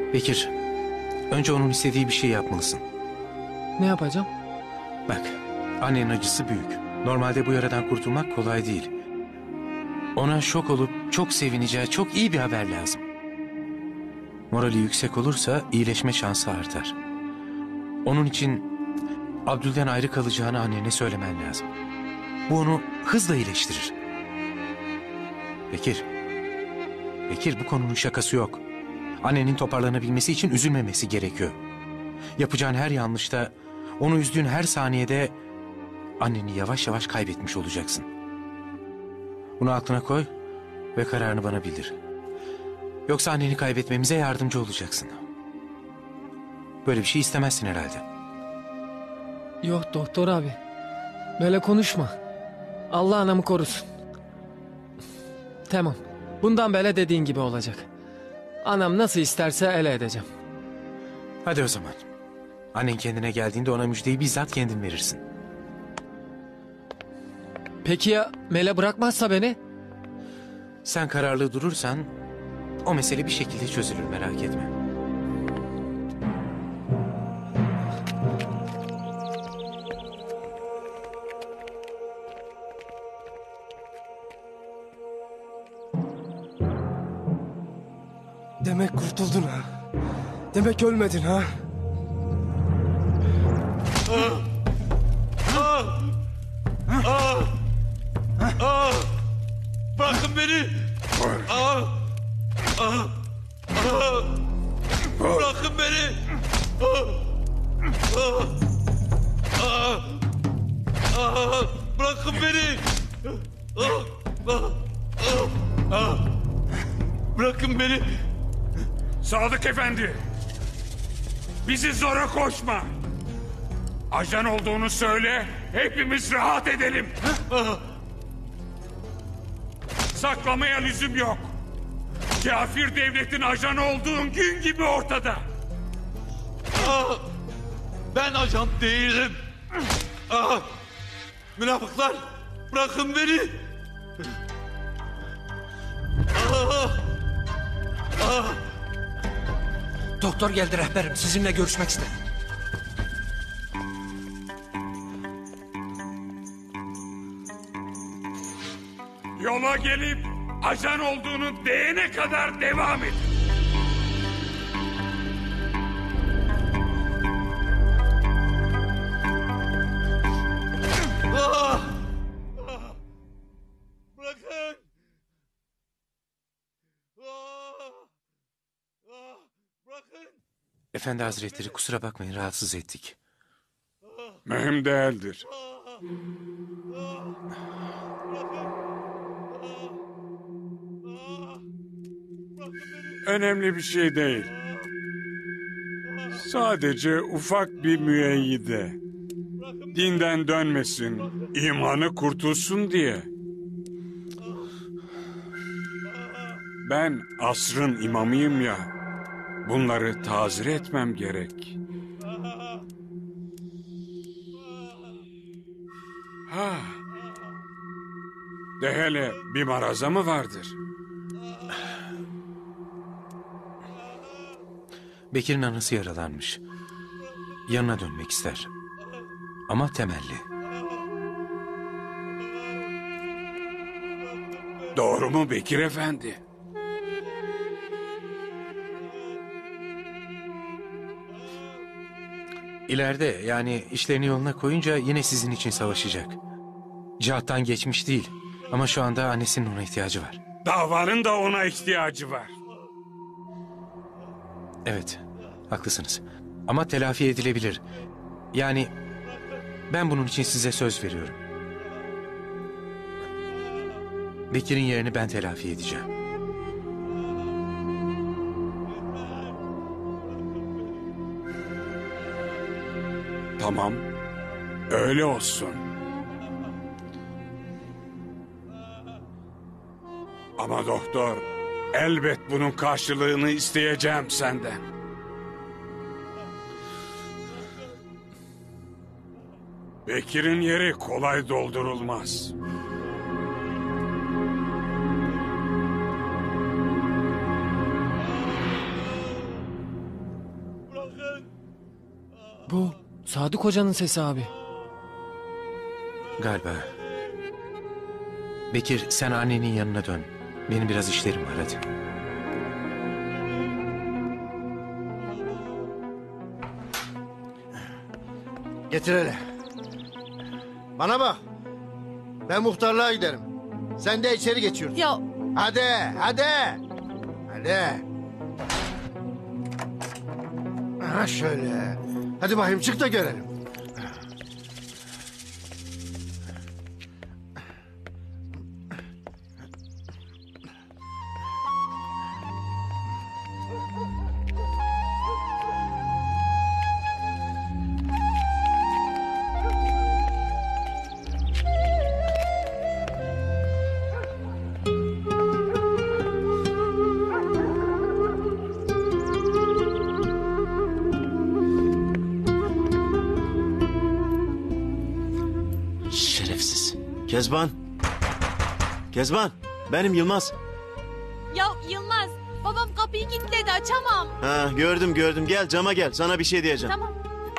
Bekir, önce onun istediği bir şey yapmalısın. Ne yapacağım? Bak, annenin acısı büyük. Normalde bu yaradan kurtulmak kolay değil. Ona şok olup çok sevineceği çok iyi bir haber lazım. Morali yüksek olursa iyileşme şansı artar. Onun için Abdül'den ayrı kalacağını annene söylemen lazım. Bu onu hızla iyileştirir. Bekir, Bekir bu konunun şakası yok. Annenin toparlanabilmesi için üzülmemesi gerekiyor. Yapacağın her yanlışta, onu üzdüğün her saniyede anneni yavaş yavaş kaybetmiş olacaksın. Bunu aklına koy ve kararını bana bildir. Yoksa anneni kaybetmemize yardımcı olacaksın. Böyle bir şey istemezsin herhalde. Yok doktor abi. Böyle konuşma. Allah anamı korusun. Tamam. Bundan böyle dediğin gibi olacak. Anam nasıl isterse ele edeceğim. Hadi o zaman. Annen kendine geldiğinde ona müjdeyi bizzat kendin verirsin. Peki ya Mele bırakmazsa beni? Sen kararlı durursan o mesele bir şekilde çözülür, merak etme. Demek kurtuldun ha. Demek ölmedin ha. Ah! Ah! Ah! Ah! Bırakın beni! Ah! Ah! Ah! Bırakın beni! Ah! Ah! Ah! Ah! Bırakın beni! Ah! Ah! Ah! Ah! Bırakın beni! Sadık Efendi! Bizi zora koşma! Ajan olduğunu söyle, hepimiz rahat edelim. Saklamaya lüzum yok. Kafir devletin ajanı olduğun gün gibi ortada. Ah, ben ajan değilim. Ah, münafıklar, bırakın beni. Ah, ah. Doktor geldi rehberim, sizinle görüşmek istedim. Yola gelip ajan olduğunu diyene kadar devam et. Ah! Ah! Bırakın! Ah! Ah! Bırakın! Efendi Hazretleri, kusura bakmayın, rahatsız ettik. Mühim değildir. Önemli bir şey değil. Sadece ufak bir müeyyide. Dinden dönmesin, imanı kurtulsun diye. Ben asrın imamıyım ya. Bunları tazir etmem gerek. Ha. De hele bir maraza mı vardır? Bekir'in anası yaralanmış. Yanına dönmek ister. Ama temelli. Doğru mu Bekir Efendi? İleride, yani işlerini yoluna koyunca yine sizin için savaşacak. Cihattan geçmiş değil. Ama şu anda annesinin ona ihtiyacı var. Davanın da ona ihtiyacı var. Evet, haklısınız. Ama telafi edilebilir. Yani ben bunun için size söz veriyorum. Bekir'in yerini ben telafi edeceğim. Tamam, öyle olsun. Ama doktor, elbet bunun karşılığını isteyeceğim senden. Bekir'in yeri kolay doldurulmaz. Bu Sadık Hoca'nın sesi abi. Galiba. Bekir sen annenin yanına dön. Benim biraz işlerim var hadi. Getir hele. Bana bak. Ben muhtarlığa giderim. Sen de içeri geçiyorsun. Ya. Hadi, hadi. Hadi. Ha şöyle. Hadi bakayım çık da görelim. Kezban. Kezban. Benim Yılmaz. Ya Yılmaz, babam kapıyı kilitledi, açamam. Ha, gördüm gördüm. Gel cama gel. Sana bir şey diyeceğim. Tamam.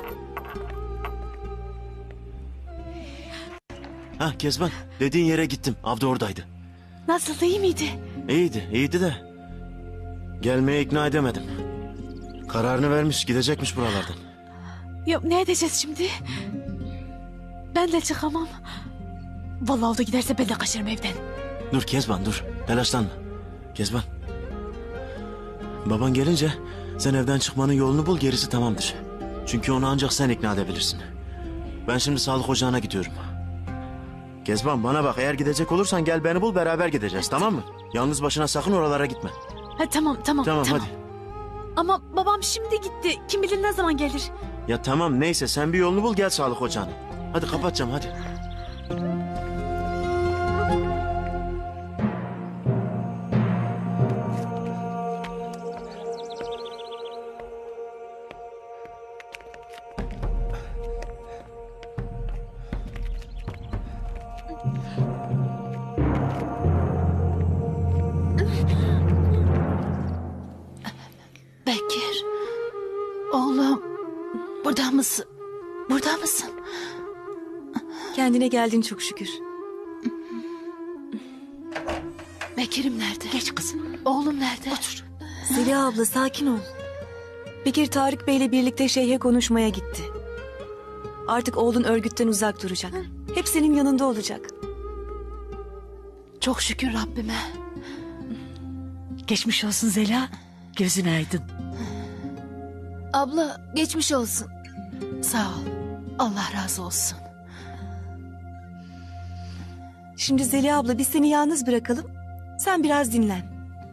Ha Kezban. Dediğin yere gittim. Avda oradaydı. Nasıldı, iyi miydi? İyiydi iyiydi de. Gelmeye ikna edemedim. Kararını vermiş gidecekmiş buralardan. Ya ne edeceğiz şimdi? Ben de çıkamam. Vallahi o da giderse ben de kaçarım evden. Dur Kezban dur. Telaşlanma. Kezban. Baban gelince sen evden çıkmanın yolunu bul, gerisi tamamdır. Çünkü onu ancak sen ikna edebilirsin. Ben şimdi sağlık ocağına gidiyorum. Kezban bana bak, eğer gidecek olursan gel beni bul, beraber gideceğiz, tamam mı? Yalnız başına sakın oralara gitme. Ha, tamam tamam. Tamam, tamam. hadi. Ama babam şimdi gitti. Kim bilir ne zaman gelir. Ya tamam neyse, sen bir yolunu bul, gel sağlık ocağına. Hadi kapatacağım hadi. Bekir. Oğlum. Burada mısın? Burada mısın? Kendine geldin çok şükür. Bekir'im nerede? Geç kızım. Oğlum nerede? Otur. Zeliha abla sakin ol. Bekir Tarık Bey'le birlikte şeyhe konuşmaya gitti. Artık oğlun örgütten uzak duracak. Hep senin yanında olacak. Çok şükür Rabbime. Geçmiş olsun Zeliha. Gözün aydın. Abla geçmiş olsun. Sağ ol. Allah razı olsun. Şimdi Zeliha abla biz seni yalnız bırakalım. Sen biraz dinlen.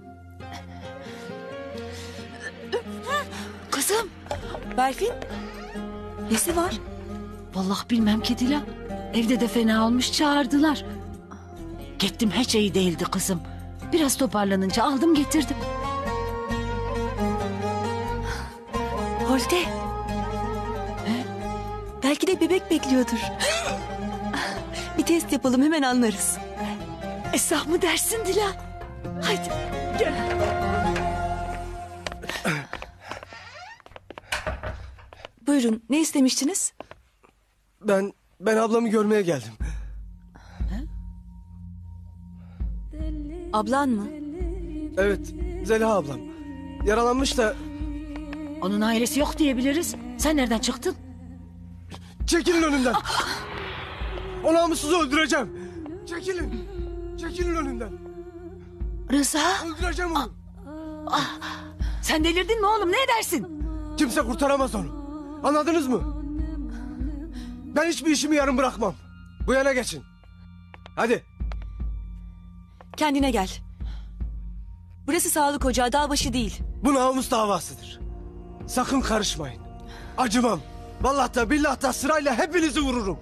Kızım. Berfin. Nesi var? Vallahi bilmem ki Dila. Evde de fena olmuş, çağırdılar. Gittim, hiç iyi değildi kızım. Biraz toparlanınca aldım getirdim. Holte. Belki de bebek bekliyordur. Bir test yapalım, hemen anlarız. Esah mı dersin Dila? Haydi gel. Buyurun, ne istemiştiniz? Ben, ben ablamı görmeye geldim. Ablan mı? Evet, Zeliha ablam. Yaralanmış da... Onun ailesi yok diyebiliriz. Sen nereden çıktın? Çekilin önümden. O namussuzu öldüreceğim. Çekilin. Çekilin önümden. Rıza. Öldüreceğim onu. Ah, sen delirdin mi oğlum, ne edersin? Kimse kurtaramaz onu. Anladınız mı? Ben hiçbir işimi yarım bırakmam. Bu yana geçin. Hadi. Kendine gel. Burası sağlık ocağı, dağ başı değil. Bu namus davasıdır. Sakın karışmayın. Acımam. Vallahi da billahi da sırayla hepinizi vururum.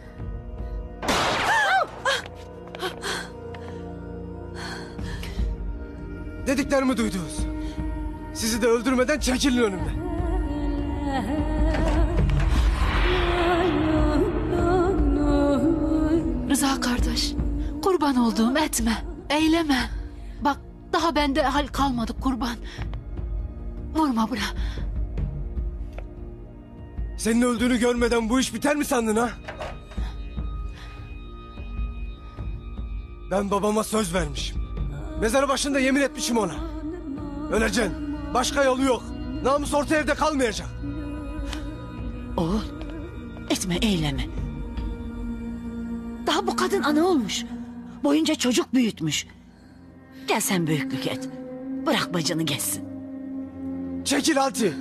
Dediklerimi duydunuz. Sizi de öldürmeden çekilin önümden. Rıza kardeş. Kurban olduğum etme. Eyleme. Bak daha bende hal kalmadı kurban. Vurma buna. Senin öldüğünü görmeden bu iş biter mi sandın ha? Ben babama söz vermişim. Mezarı başında yemin etmişim ona. Öleceksin. Başka yolu yok. Namus orta evde kalmayacak. Oğul, etme eyleme. Daha bu kadın ana olmuş. Boyunca çocuk büyütmüş. Gel sen büyüklük et. Bırak bacını geçsin. Çekil Alti.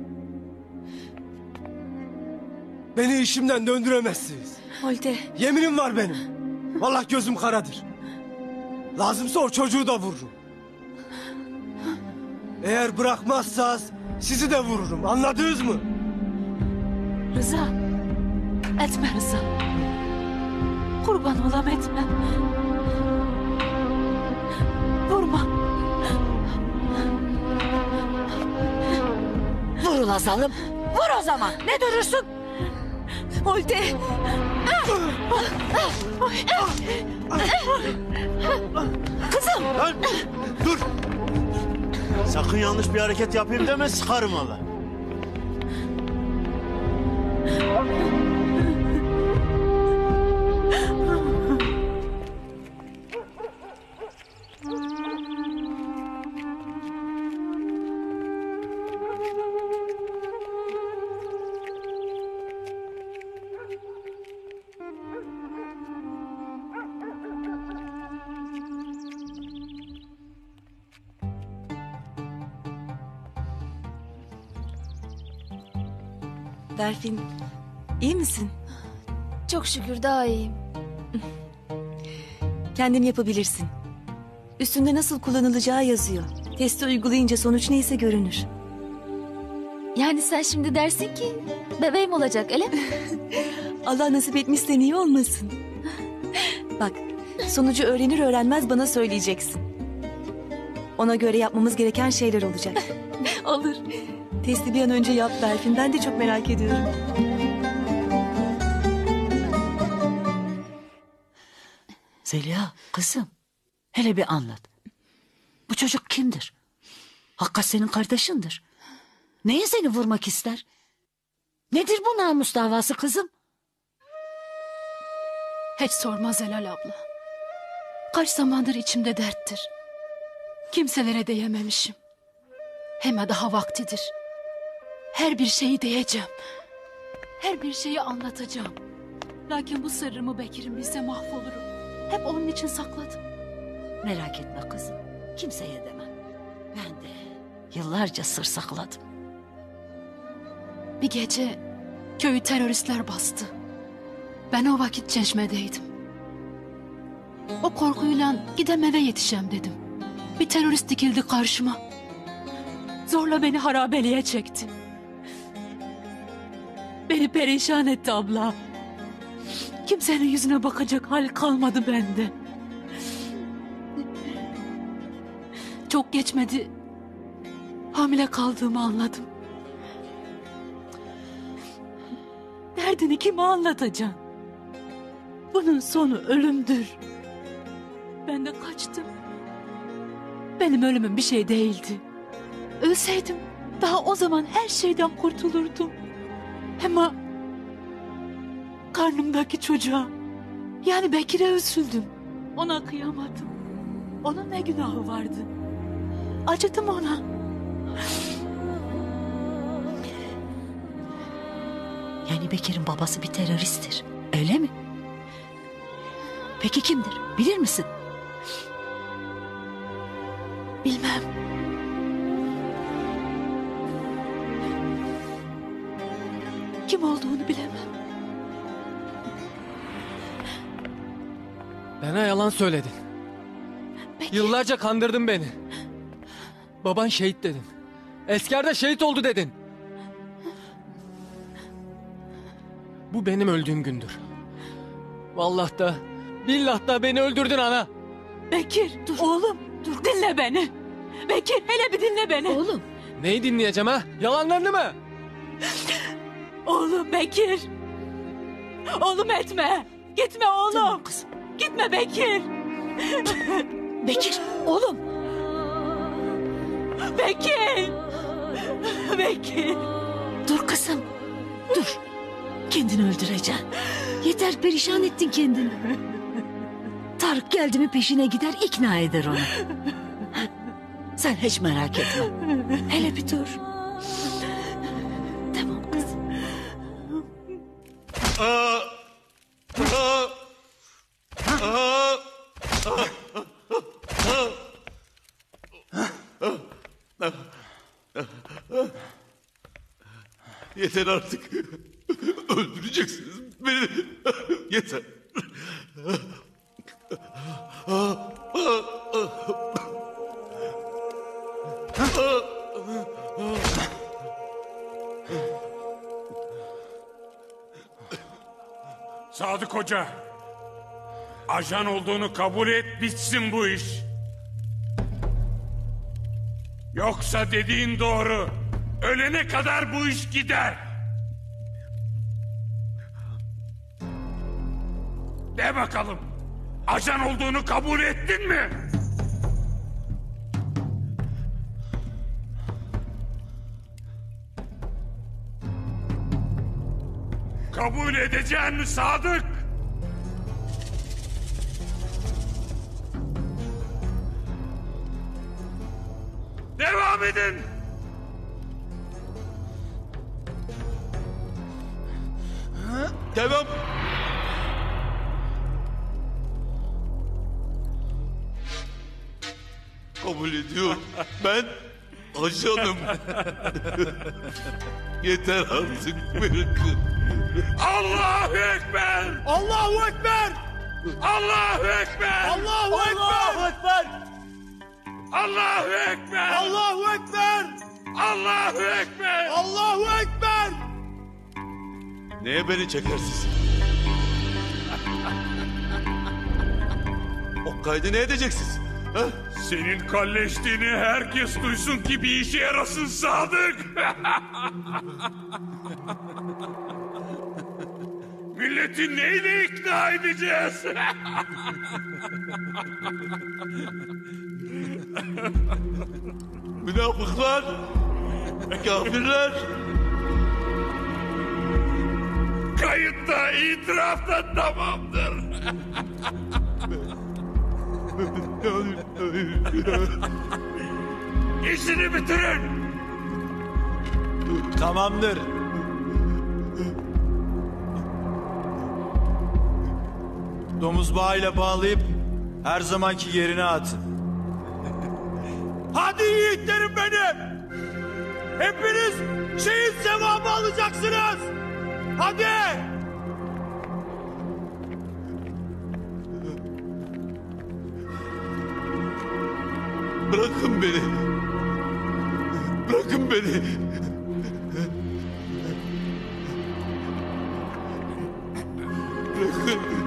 Beni işimden döndüremezsiniz. Holte. Yeminim var benim. Vallahi gözüm karadır. Lazımsa o çocuğu da vururum. Eğer bırakmazsanız sizi de vururum. Anladınız mı? Rıza. Etme Rıza. Kurban olam etme. Vurma. Vur ula zalim. Vur o zaman. Ne durursun? Holte. Kızım. Lan dur. Sakın yanlış bir hareket yapayım deme, sıkarım valla. Berfin, iyi misin? Çok şükür daha iyiyim. Kendin yapabilirsin. Üstünde nasıl kullanılacağı yazıyor. Testi uygulayınca sonuç neyse görünür. Yani sen şimdi dersin ki bebeğim olacak öyle mi? Allah nasip etmişse niye olmasın? Bak, sonucu öğrenir öğrenmez bana söyleyeceksin. Ona göre yapmamız gereken şeyler olacak. Olur. Testi bir an önce yap Berfin. Ben de çok merak ediyorum. Zeliha kızım. Hele bir anlat. Bu çocuk kimdir? Hakikat senin kardeşindir. Neye seni vurmak ister? Nedir bu namus davası kızım? Hiç sorma Zelal abla. Kaç zamandır içimde derttir. Kimselere diyememişim. Hem daha vaktidir. Her bir şeyi diyeceğim. Her bir şeyi anlatacağım. Lakin bu sırrımı Bekir'im bilse mahvolurum. Hep onun için sakladım. Merak etme kızım. Kimseye demem. Ben de yıllarca sır sakladım. Bir gece köyü teröristler bastı. Ben o vakit Çeşme'deydim. O korkuyla gidem eve yetişem dedim. Bir terörist dikildi karşıma. Zorla beni harabeliğe çekti. Beni perişan etti abla. Kimsenin yüzüne bakacak hal kalmadı bende. Çok geçmedi. Hamile kaldığımı anladım. Derdini kime anlatacaksın? Bunun sonu ölümdür. Ben de kaçtım. Benim ölümüm bir şey değildi. Ölseydim daha o zaman her şeyden kurtulurdum. Ama karnımdaki çocuğa, yani Bekir'e üzüldüm. Ona kıyamadım. Onun ne günahı vardı? Acıdım ona. Yani Bekir'in babası bir teröristtir. Öyle mi? Peki kimdir? Bilir misin? Bilmem. Kim olduğunu bilemem. Bana yalan söyledin. Peki. Yıllarca kandırdın beni. Baban şehit dedin. Esker de şehit oldu dedin. Bu benim öldüğüm gündür. Vallahi da billah da beni öldürdün ana. Bekir dur. Oğlum dur dinle beni. Bekir hele bir dinle beni. Oğlum. Neyi dinleyeceğim ha? Yalanlarını mı? Oğlum Bekir. Oğlum etme. Gitme oğlum. Tamam kızım. Gitme Bekir. Bekir oğlum. Bekir. Bekir. Dur kızım. Dur. Kendini öldüreceksin. Yeter perişan ettin kendini. Tarık geldi mi peşine gider ikna eder onu. Sen hiç merak etme. Hele bir dur. Tamam kızım. Aa, aa, aa, aa. Yeter artık. Öldüreceksiniz beni. Yeter. Sadık Hoca, ajan olduğunu kabul et, bitsin bu iş. Yoksa dediğin doğru, ölene kadar bu iş gider. De bakalım, ajan olduğunu kabul ettin mi? Kabul edeceksin mi Sadık? Devam edin. Devam. Kabul ediyorum. Ben ajanım. Yeter artık bırakın. Allahu Ekber! Allahu Ekber! Allahu Ekber! Allahu Ekber! Allahu Ekber! Allahu Ekber! Allahu Ekber! Allahu Ekber! Neye beni çekersiz? O kaydı ne edeceksiniz? Ha? Senin kalleştiğini herkes duysun ki bir işe yarasın Sadık. Milleti neyle ikna edeceğiz? Münafıklar, kafirler. Kayıtta, itirafta tamamdır. İşini bitirin. Tamamdır. Domuz bağıyla bağlayıp her zamanki yerine atın. Hadi yiğitlerim benim! Hepiniz şehit sevabı alacaksınız! Hadi! Bırakın beni. Bırakın beni. Bırakın.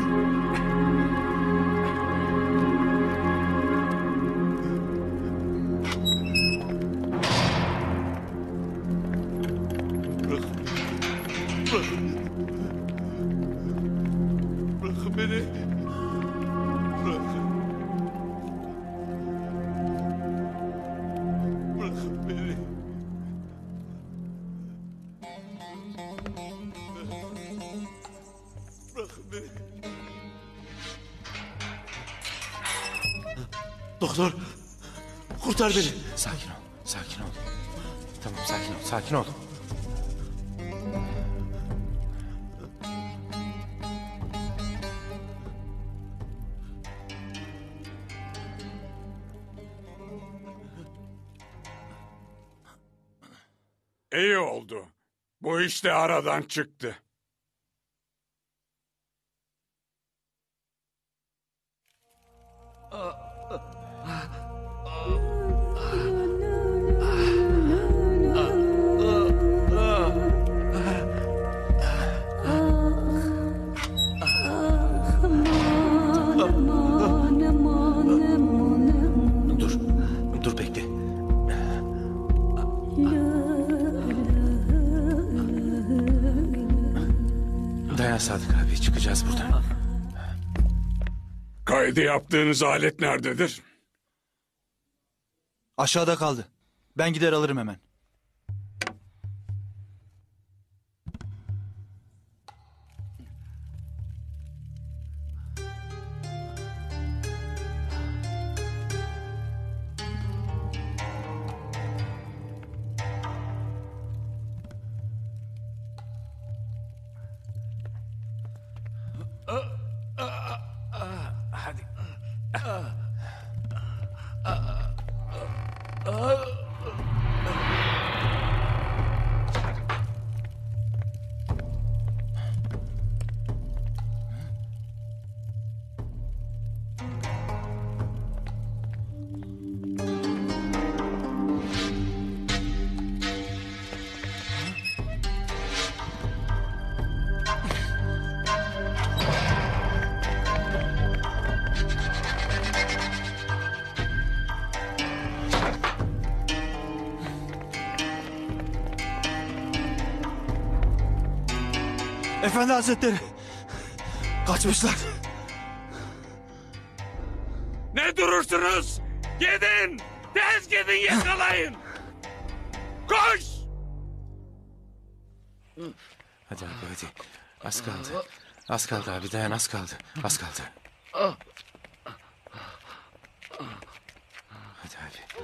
Bırakın beni. Bırakın. Bırakın beni. Bırakın beni. Doktor, kurtar beni. Sakin ol, sakin ol. Tamam, sakin ol, sakin ol. İyi oldu. Bu iş de aradan çıktı. Dur, dur bekle. Dayan Sadık abi, çıkacağız buradan. Kaydı yaptığınız alet nerededir? Aşağıda kaldı. Ben gider alırım hemen. Efendi Hazretleri. Kaçmışlar. Ne durursunuz? Gidin! Tez gidin yakalayın! Koş! Hadi abi hadi. Az kaldı. Az kaldı abi dayan az kaldı. Az kaldı. Hadi abi.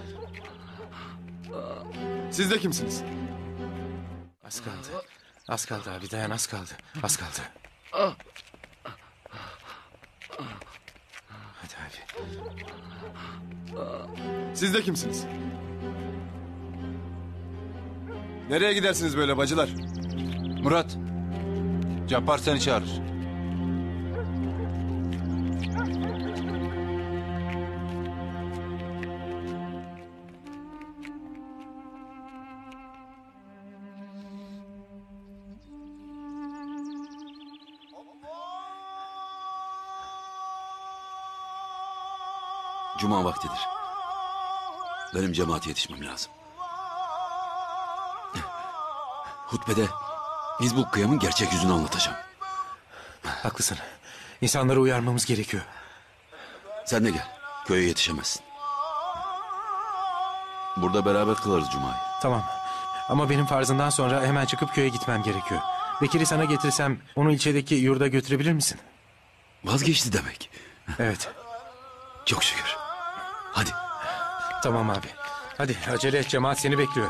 Siz de kimsiniz? Az kaldı. Az kaldı abi dayan az kaldı. Az kaldı. Hadi abi. Siz de kimsiniz? Nereye gidersiniz böyle bacılar? Murat. Cappar seni çağırır. Cuma vaktidir. Benim cemaate yetişmem lazım. Hutbede Hizbul Kıyam'ın gerçek yüzünü anlatacağım. Haklısın. İnsanları uyarmamız gerekiyor. Sen de gel. Köye yetişemezsin. Burada beraber kılarız Cuma'yı. Tamam. Ama benim farzından sonra hemen çıkıp köye gitmem gerekiyor. Bekir'i sana getirsem onu ilçedeki yurda götürebilir misin? Vazgeçti demek. Evet. Çok şükür. Hadi. Tamam abi. Hadi acele et, cemaat seni bekliyor.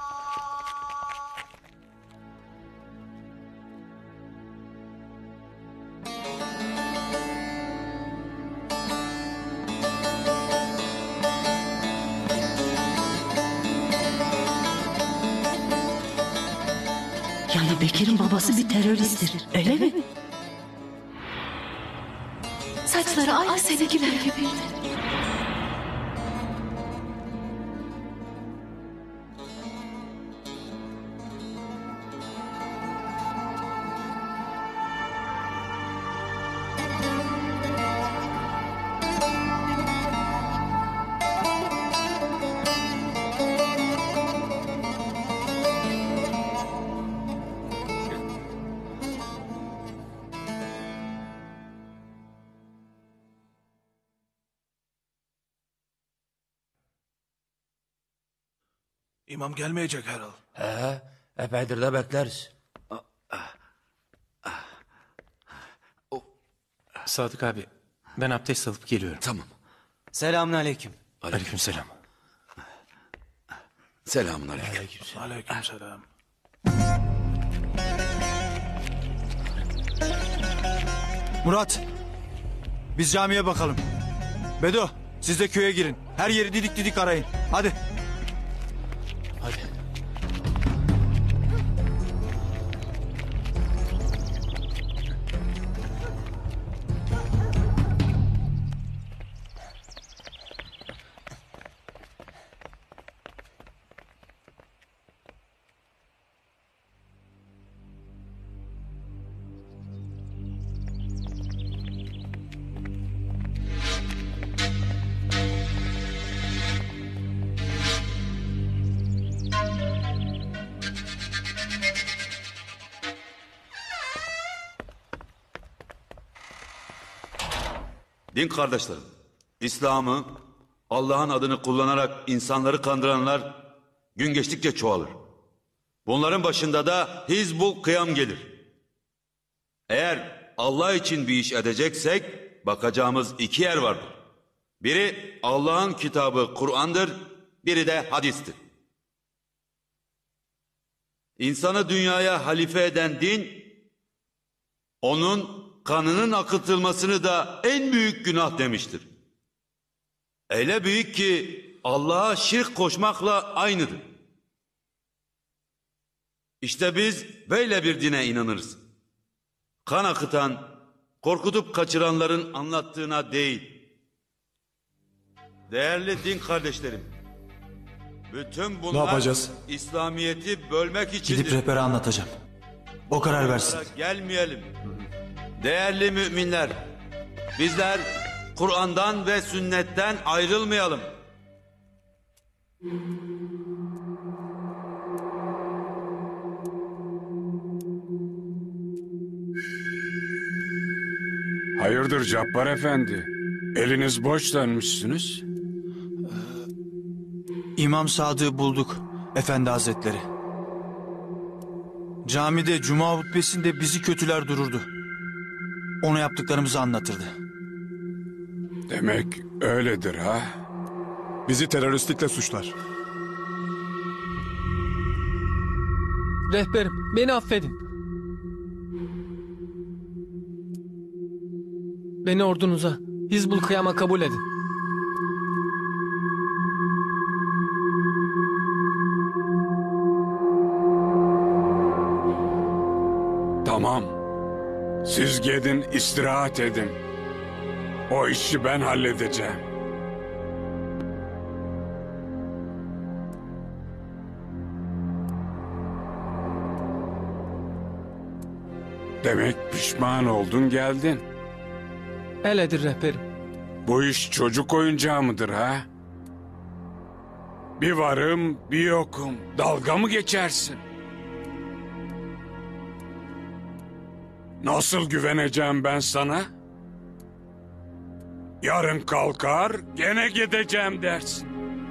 Yani Bekir'in babası bir teröristtir. Öyle mi? Saçları aynı seninkiler gibiydi. İmam gelmeyecek herhal. He, epeydir de bekleriz. Sadık abi, ben abdest alıp geliyorum. Tamam. Selamünaleyküm. Aleykümselam. Selamun aleyküm. Aleykümselam. Murat. Biz camiye bakalım. Bedo siz de köye girin. Her yeri didik didik arayın. Hadi. Hadi. Din kardeşlerim, İslam'ı, Allah'ın adını kullanarak insanları kandıranlar gün geçtikçe çoğalır. Bunların başında da Hizbul Kıyam gelir. Eğer Allah için bir iş edeceksek bakacağımız iki yer vardır. Biri Allah'ın kitabı Kur'an'dır, biri de hadistir. İnsanı dünyaya halife eden din, onun kanının akıtılmasını da en büyük günah demiştir. Öyle büyük ki Allah'a şirk koşmakla aynıdır. İşte biz böyle bir dine inanırız. Kan akıtan, korkutup kaçıranların anlattığına değil. Değerli din kardeşlerim, bütün bunlar Ne yapacağız? İslamiyet'i bölmek içindir. Gidip rehbere anlatacağım. O karar versin. Gelmeyelim. Değerli müminler, bizler Kur'an'dan ve sünnetten ayrılmayalım. Hayırdır Cabbar Efendi? Eliniz boş dönmüşsünüz. İmam Sadık'ı bulduk Efendi Hazretleri. Camide cuma hutbesinde bizi kötüler dururdu. Ona yaptıklarımızı anlatırdı. Demek öyledir ha? Bizi teröristlikle suçlar. Rehberim, beni affedin. Beni ordunuza, Hizbul Kıyam'a kabul edin. Tamam. Siz gidin istirahat edin. O işi ben halledeceğim. Demek pişman oldun geldin. Öyledir rehberim. Bu iş çocuk oyuncağı mıdır ha? Bir varım bir yokum. Dalga mı geçersin? Nasıl güveneceğim ben sana? Yarın kalkar gene gideceğim dersin.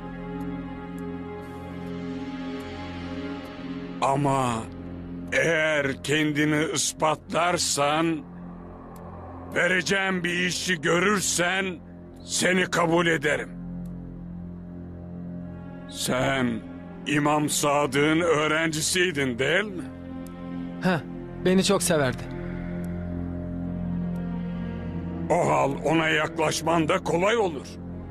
Ama eğer kendini ispatlarsan, vereceğim bir işi görürsen seni kabul ederim. Sen İmam Sadık'ın öğrencisiydin değil mi? Heh, beni çok severdi. O hal ona yaklaşman da kolay olur.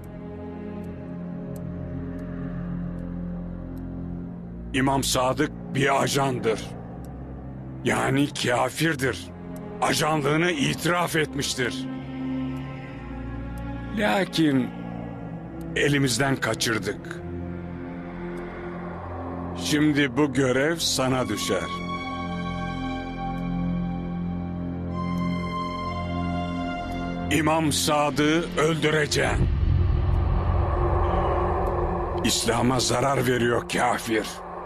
İmam Sadık bir ajandır. Yani kafirdir. Ajanlığını itiraf etmiştir. Lakin elimizden kaçırdık. Şimdi bu görev sana düşer. İmam Sadık'ı öldüreceğim. İslam'a zarar veriyor kafir.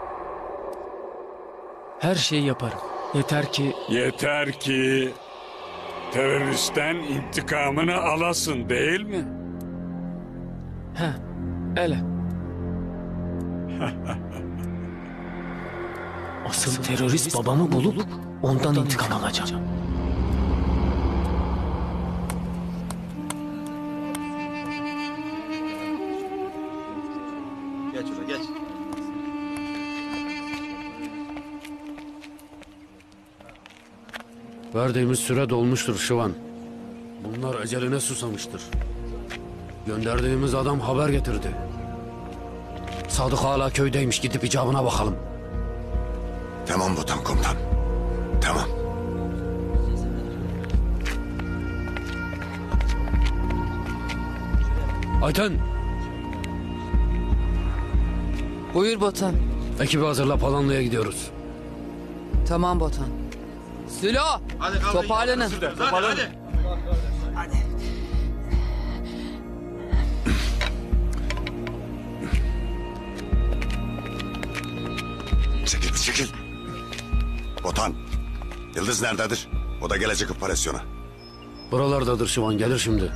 Her şeyi yaparım. Yeter ki... Yeter ki teröristten intikamını alasın değil mi? He, öyle. Asıl terörist babamı bulup ondan intikam alacağım. Geç şuraya geç. Verdiğimiz süre dolmuştur Şıvan. Bunlar eceline susamıştır. Gönderdiğimiz adam haber getirdi. Sadık hala köydeymiş, gidip icabına bakalım. Tamam Botan komutan. Tamam. Ayten! Buyur Botan. Ekibi hazırla, Palanlı'ya gidiyoruz. Tamam Botan. Sülo! Toparlanın. Toparlanın. Çekil çekil. Botan. Yıldız nerededir? O da gelecek operasyona. Buralardadır Şıvan, gelir şimdi.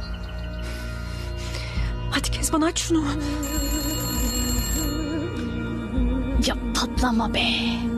Hadi Kezban aç şunu. Ya patlama be.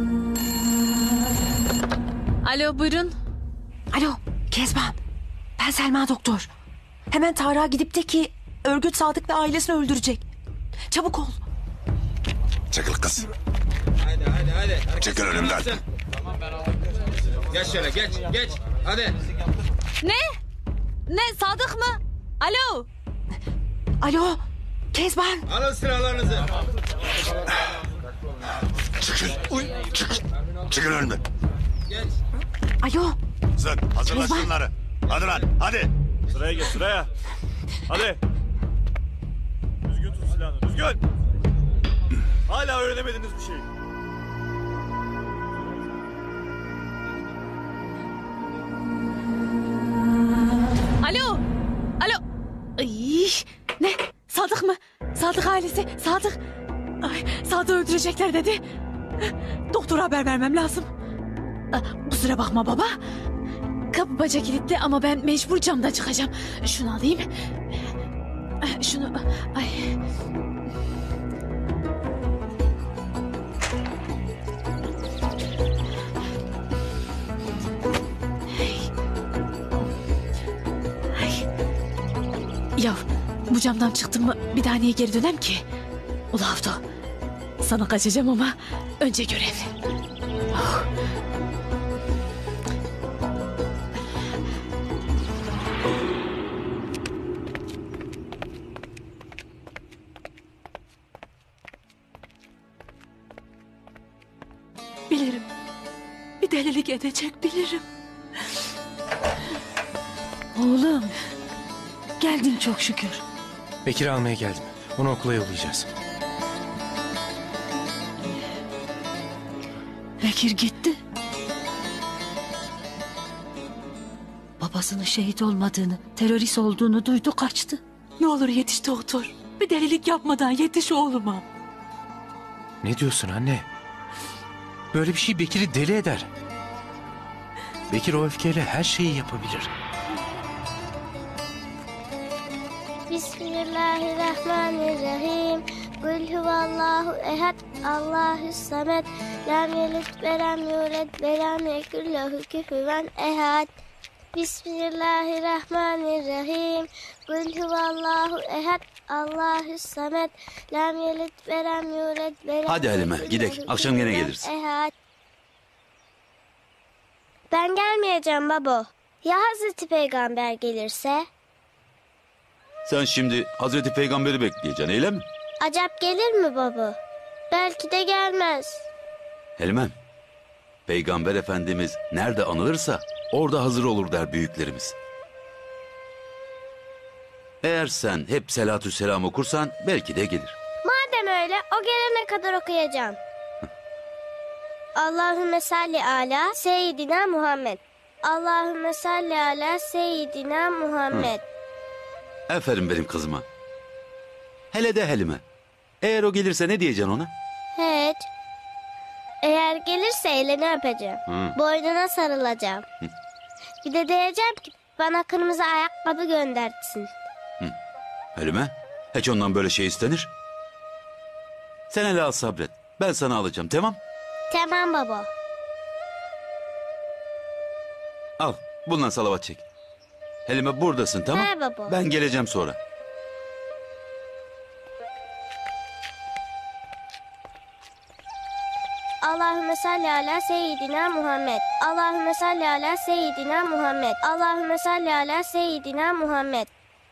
Alo buyurun. Alo Kezban. Ben Selma doktor. Hemen Tarık'a gidip de ki örgüt Sadık ve ailesini öldürecek. Çabuk ol. Çekil kız. Hadi hadi hadi. Çekil önümden. Geç şöyle geç geç. Hadi. Ne? Ne Sadık mı? Alo. Alo Kezban. Alın silahlarınızı. Çıkın. Çıkın. Çıkın önümden. Ayo. Sen hazırla Kezban. şunları. Hadi lan hadi. Sıraya geç sıraya. Hadi. Düzgün tut silahını düzgün. Hala öğrenemediniz bir şey. Alo. Alo. Ay, ne? Sadık mı? Sadık ailesi. Sadık. Ay, Sadık'ı öldürecekler dedi. Doktora haber vermem lazım. Ah, kusura bakma baba. Kapı baca kilitli ama ben mecbur camdan çıkacağım. Şunu alayım. Ah, Şunu... Ay. Ya bu camdan çıktım mı bir daha niye geri dönem ki? Ula Avdo, sana kaçacağım ama önce görev. Oh. Bilirim. Bir delilik edecek bilirim. Oğlum. Geldin çok şükür. Bekir'i almaya geldim. Onu okula yollayacağız. Bekir gitti. Babasının şehit olmadığını, terörist olduğunu duydu kaçtı. Ne olur yetiş doktor. Bir delilik yapmadan yetiş oğluma. Ne diyorsun anne? Böyle bir şey Bekir'i deli eder. Bekir o öfkeyle her şeyi yapabilir. Bismillahirrahmanirrahim. Kul huvallahu ehad. Allahus samed. Lam yelid ve lam yulad ve lam yekun lehu kufuven ehad. Bismillahirrahmanirrahim. Kul huvallahu ehad. Allahus samed. Lam yelid ve lam yulad ve lam Hadi Halime, yekun gidek. lehu Akşam gene kufuven geliriz. ehad. Ben gelmeyeceğim baba. Ya Hazreti Peygamber gelirse? Sen şimdi Hazreti Peygamber'i bekleyeceksin öyle mi? Acap gelir mi baba? Belki de gelmez. Helmem, Peygamber Efendimiz nerede anılırsa orada hazır olur der büyüklerimiz. Eğer sen hep selatü selam okursan belki de gelir. Madem öyle o gelene kadar okuyacağım. Allahümme salli ala seyyidina Muhammed. Allahümme salli ala seyyidina Muhammed. Aferin benim kızıma. Hele de Helime. Eğer o gelirse ne diyeceksin ona? Hiç. Eğer gelirse elini öpeceğim. Hı. Boynuna sarılacağım. Hı. Bir de diyeceğim ki bana kırmızı ayakkabı göndersin. Helime, hiç ondan böyle şey istenir. Sen hele al sabret. Ben sana alacağım, tamam? Tamam baba. Al, bundan salavat çek. Helime buradasın, tamam? He baba. Ben geleceğim sonra. Allahümme salli ala seyyidina Muhammed. Allahümme salli ala seyyidina Muhammed. Allahümme salli ala seyyidina Muhammed.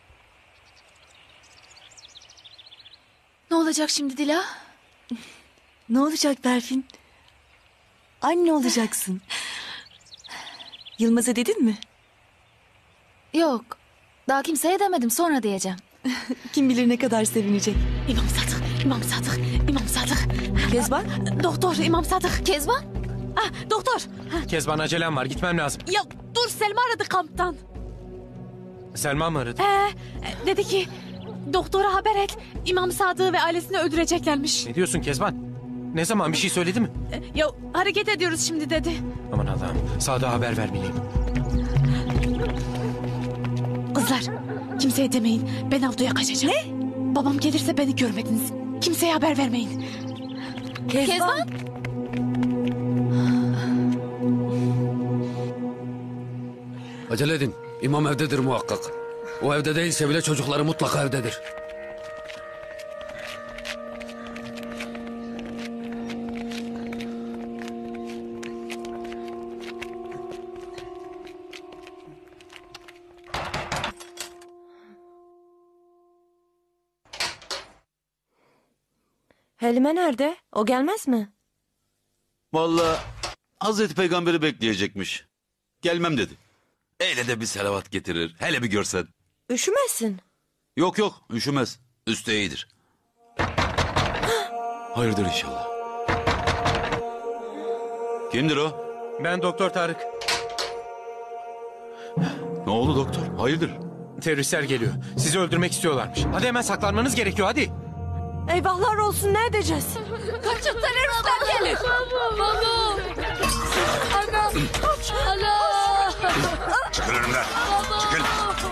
Ne olacak şimdi Dila? Ne olacak Berfin? Anne olacaksın. Yılmaz'a dedin mi? Yok. Daha kimseye demedim, sonra diyeceğim. Kim bilir ne kadar sevinecek. İmam Sadık, İmam Sadık, İmam Sadık. Kezban? Doktor, İmam Sadık. Kezban? Ah, doktor. Kezban acelem var, gitmem lazım. Ya dur, Selma aradı kamptan. Selma mı aradı? Ee, dedi ki doktora haber et. İmam Sadık'ı ve ailesini öldüreceklermiş. Ne diyorsun Kezban? Ne zaman, bir şey söyledi mi? Ya hareket ediyoruz şimdi dedi. Aman Allah'ım, Sadık'a haber vermeliyim. Kızlar, kimseye demeyin. Ben Avdo'ya kaçacağım. Ne? Babam gelirse beni görmediniz. Kimseye haber vermeyin. Kezban. Kezban? Acele edin. İmam evdedir muhakkak. O evde değilse bile çocukları mutlaka evdedir. Helime nerede? O gelmez mi? Vallahi Hazreti Peygamber'i bekleyecekmiş. Gelmem dedi. Eyle de bir selavat getirir. Hele bir görsen. Üşümesin. Yok yok üşümez. Üstü iyidir. Hayırdır inşallah. Kimdir o? Ben Doktor Tarık. Ne oldu doktor? Hayırdır? Teröristler geliyor. Sizi öldürmek istiyorlarmış. Hadi hemen saklanmanız gerekiyor hadi. Eyvahlar olsun, ne edeceğiz? Kaçın, teröristler gelir. Baba. Anam. Ana. Çıkın önümden. Çıkın.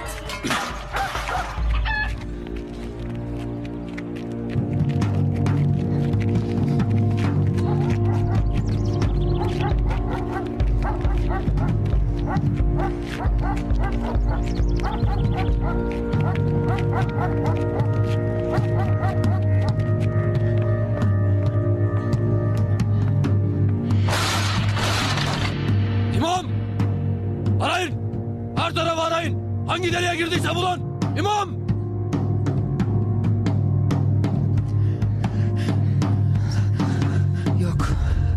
İmam! Arayın! Her tarafı arayın! Hangi deliğe girdiyse bulun! İmam! Yok.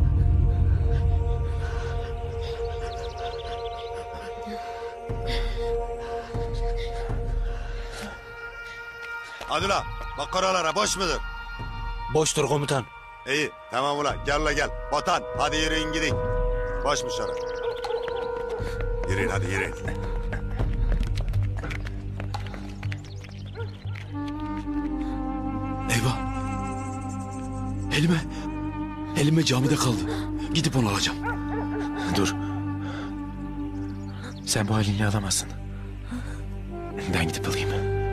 Hadi ula. Bak oralara boş mudur? Boştur komutan. İyi tamam ula. Gel ula gel. Botan hadi yürüyün gidin. Boşmuş orası. Yürüyün hadi yürüyün. Eyvah! Helime! Helime camide kaldı. Gidip onu alacağım. Dur. Sen bu halinle alamazsın. Ben gidip alayım.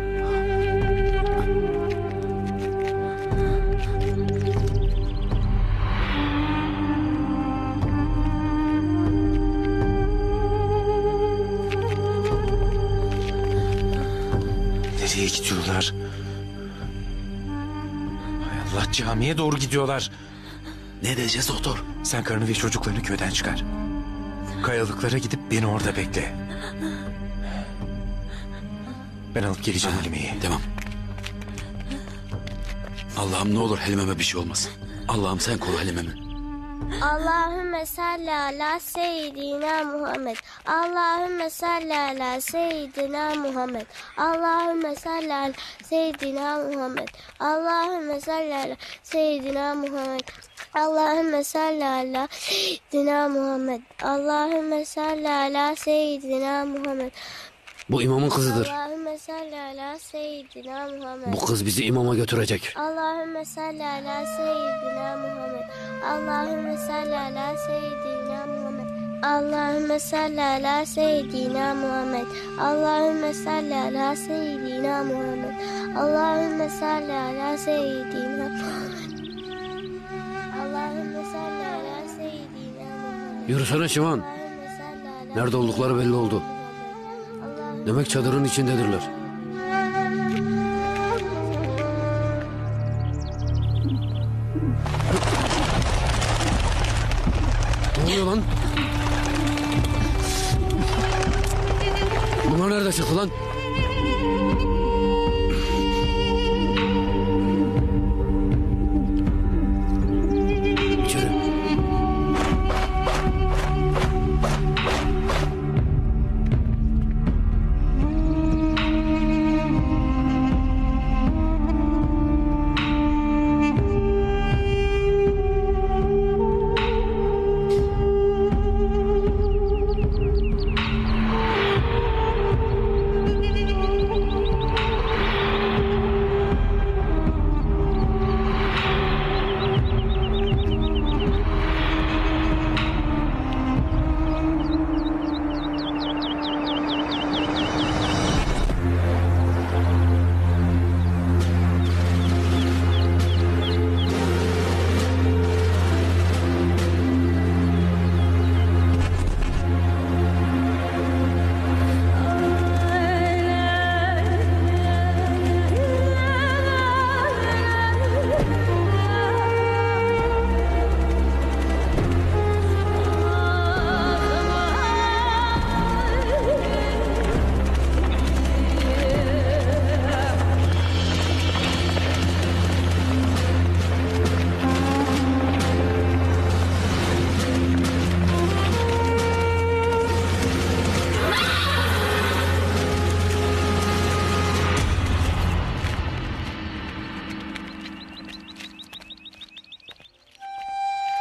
Nereye gidiyorlar? Hay Allah, camiye doğru gidiyorlar. Ne edeceğiz doktor? Sen karını ve çocuklarını köyden çıkar. Kayalıklara gidip beni orada bekle. Ben alıp geleceğim Halime'yi. Tamam. Allah'ım ne olur Helime'me bir şey olmasın. Allah'ım sen koru Helime'mi. Allahümme salli ala seyyidina Muhammed. Allahümme salli ala seyyidina Muhammed. Allahümme salli ala seyyidina Muhammed. Allahümme salli ala seyyidina Muhammed. Allahümme salli ala seyyidina Muhammed. Allahümme salli ala seyyidina Muhammed. Bu imamın kızıdır. Allahümme salli ala seyyidina Muhammed. Bu kız bizi imama götürecek. Allahümme salli ala seyyidina Muhammed. Allahümme salli ala seyyidina Muhammed. Allahümme salli ala seyyidina Muhammed. Allahümme salli ala seyyidina Muhammed. Allahümme salli ala seyyidina Muhammed. Allahümme salli ala seyyidina Muhammed. Yürüsene Şivan. Nerede oldukları belli oldu. Demek çadırın içindedirler. Ne oluyor lan? Bunlar nerede çıktı lan? İçeri.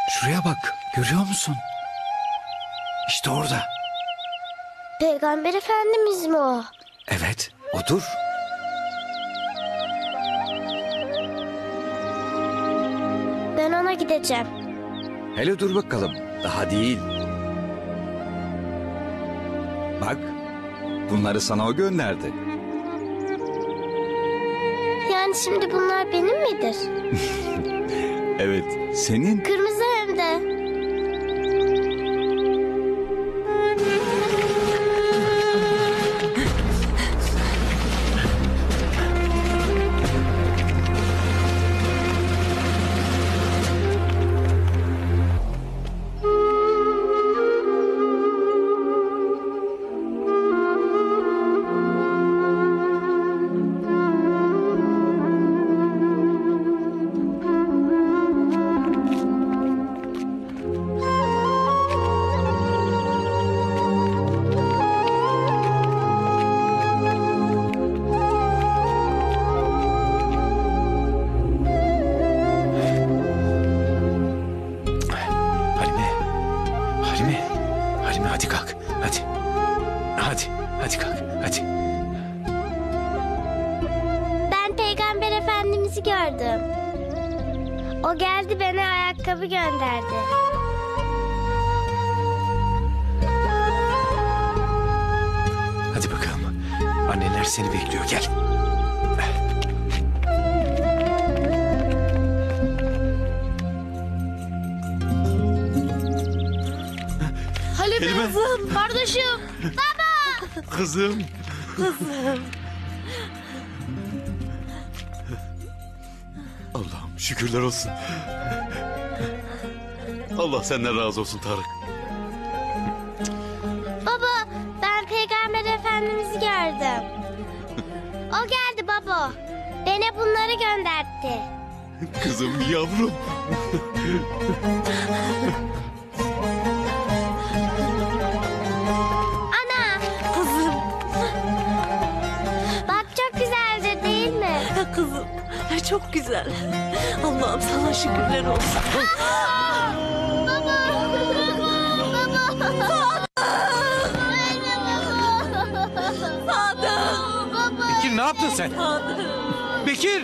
Şuraya bak. Görüyor musun? İşte orada. Peygamber Efendimiz mi o? Evet, odur. Ben ona gideceğim. Hele dur bakalım. Daha değil. Bak, bunları sana o gönderdi. Yani şimdi bunlar benim midir? Evet, senin. Kırmızı hem de. O geldi bana ayakkabı gönderdi. Hadi bakalım. Anneler seni bekliyor. Gel. Halime Halime. kızım, kardeşim, baba. Kızım. Kızım. Allah'ım şükürler olsun. Allah senden razı olsun Tarık. Baba, ben Peygamber Efendimiz'i gördüm. O geldi baba. Bana bunları gönderdi. Kızım yavrum. Ana. Kızım. Bak çok güzeldir değil mi? Kızım çok güzel. Allah'ım sana şükürler olsun. Bekir ne yaptın sen? Bekir!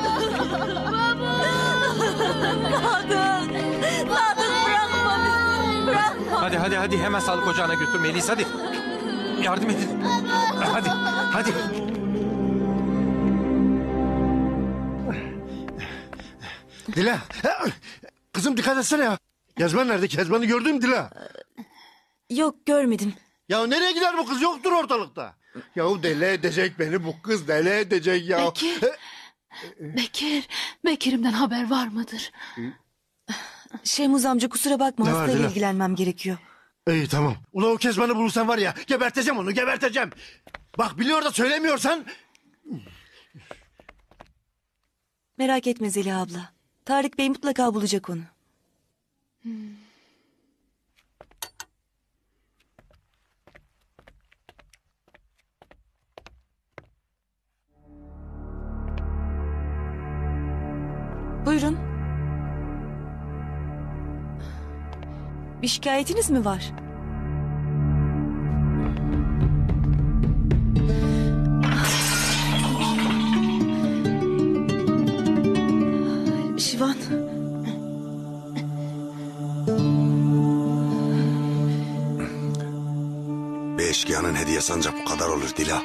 Sadık! Sadık bırakma bizi! Bırakma! Hadi hadi hadi hemen sağlık ocağına götürmeliyiz hadi. Yardım edin. Hadi hadi. Dila. Kızım dikkat etsene ya. Kezban nerede? Kezban'ı gördün mü Dila? Yok görmedim. Ya nereye gider bu kız? Yoktur ortalıkta. Ya deli edecek beni bu kız, deli edecek ya. Bekir. Bekir. Bekir'imden haber var mıdır? Şemuz amca kusura bakma, Ne var hastayla Dila? ilgilenmem gerekiyor. İyi tamam. Ulan o Kezban'ı bulursan var ya, geberteceğim onu, geberteceğim. Bak biliyor da söylemiyorsan... Merak etme Zeliha abla. Tarık Bey mutlaka bulacak onu. Buyurun. Bir şikayetiniz mi var? Şivan. Bir eşkıyanın hediyesi ancak bu kadar olur Dila.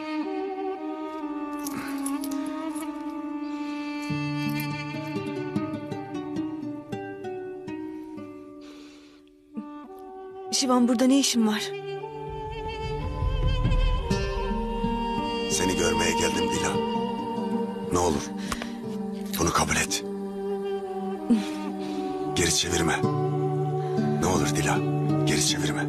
Şivan burada ne işin var? Seni görmeye geldim Dila. Ne olur bunu kabul et. Geri çevirme. Ne olur Dila, geri çevirme.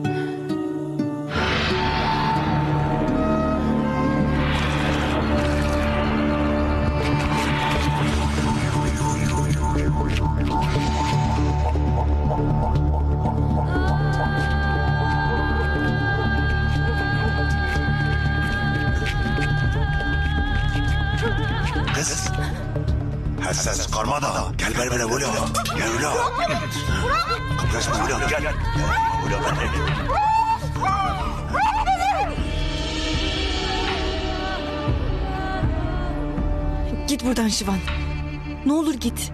Kız, her ses çıkarma da. Gel ver bana Ula. Gel Ula. Kaçma Ula gel. Gel Ula ben. Git buradan Şivan. Ne olur git.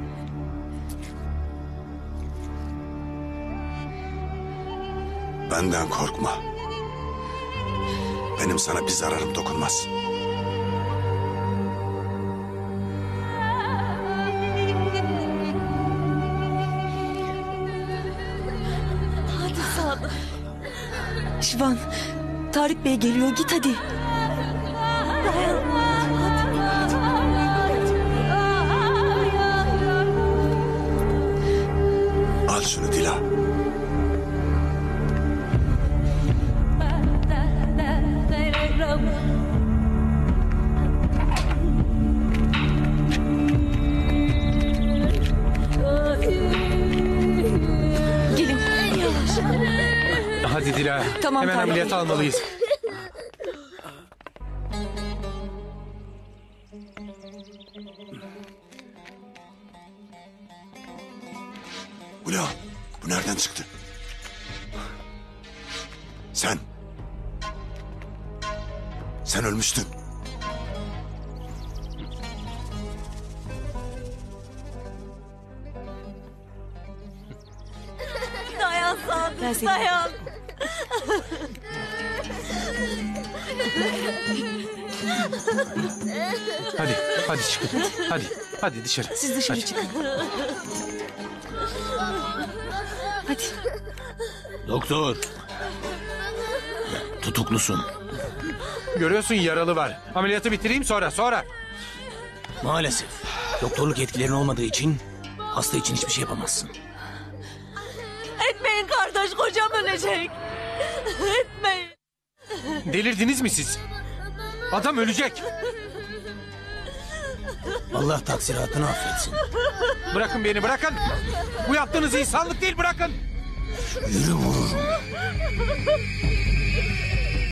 Benden korkma. Benim sana bir zararım dokunmaz. Hadi Sadık. Şivan, Tarık Bey geliyor, git hadi. Al şunu Dila. Gelin. Hadi Dila. Tamam, Hemen Tarık ameliyat Bey. almalıyız. Ula bu nereden çıktı? Sen. Sen ölmüştün. Dayan Sadık, dayan. Hadi, hadi çıkın. Hadi, hadi dışarı. Siz dışarı Hadi. çıkın. Hadi. Doktor. Tutuklusun. Görüyorsun yaralı var. Ameliyatı bitireyim sonra, sonra. Maalesef. Doktorluk yetkilerin olmadığı için hasta için hiçbir şey yapamazsın. Etmeyin kardeş, kocam ölecek. Etmeyin. Delirdiniz mi siz? Adam ölecek. Allah taksiratını affetsin. Bırakın beni, bırakın. Bu yaptığınız insanlık değil, bırakın. Yürü vururum.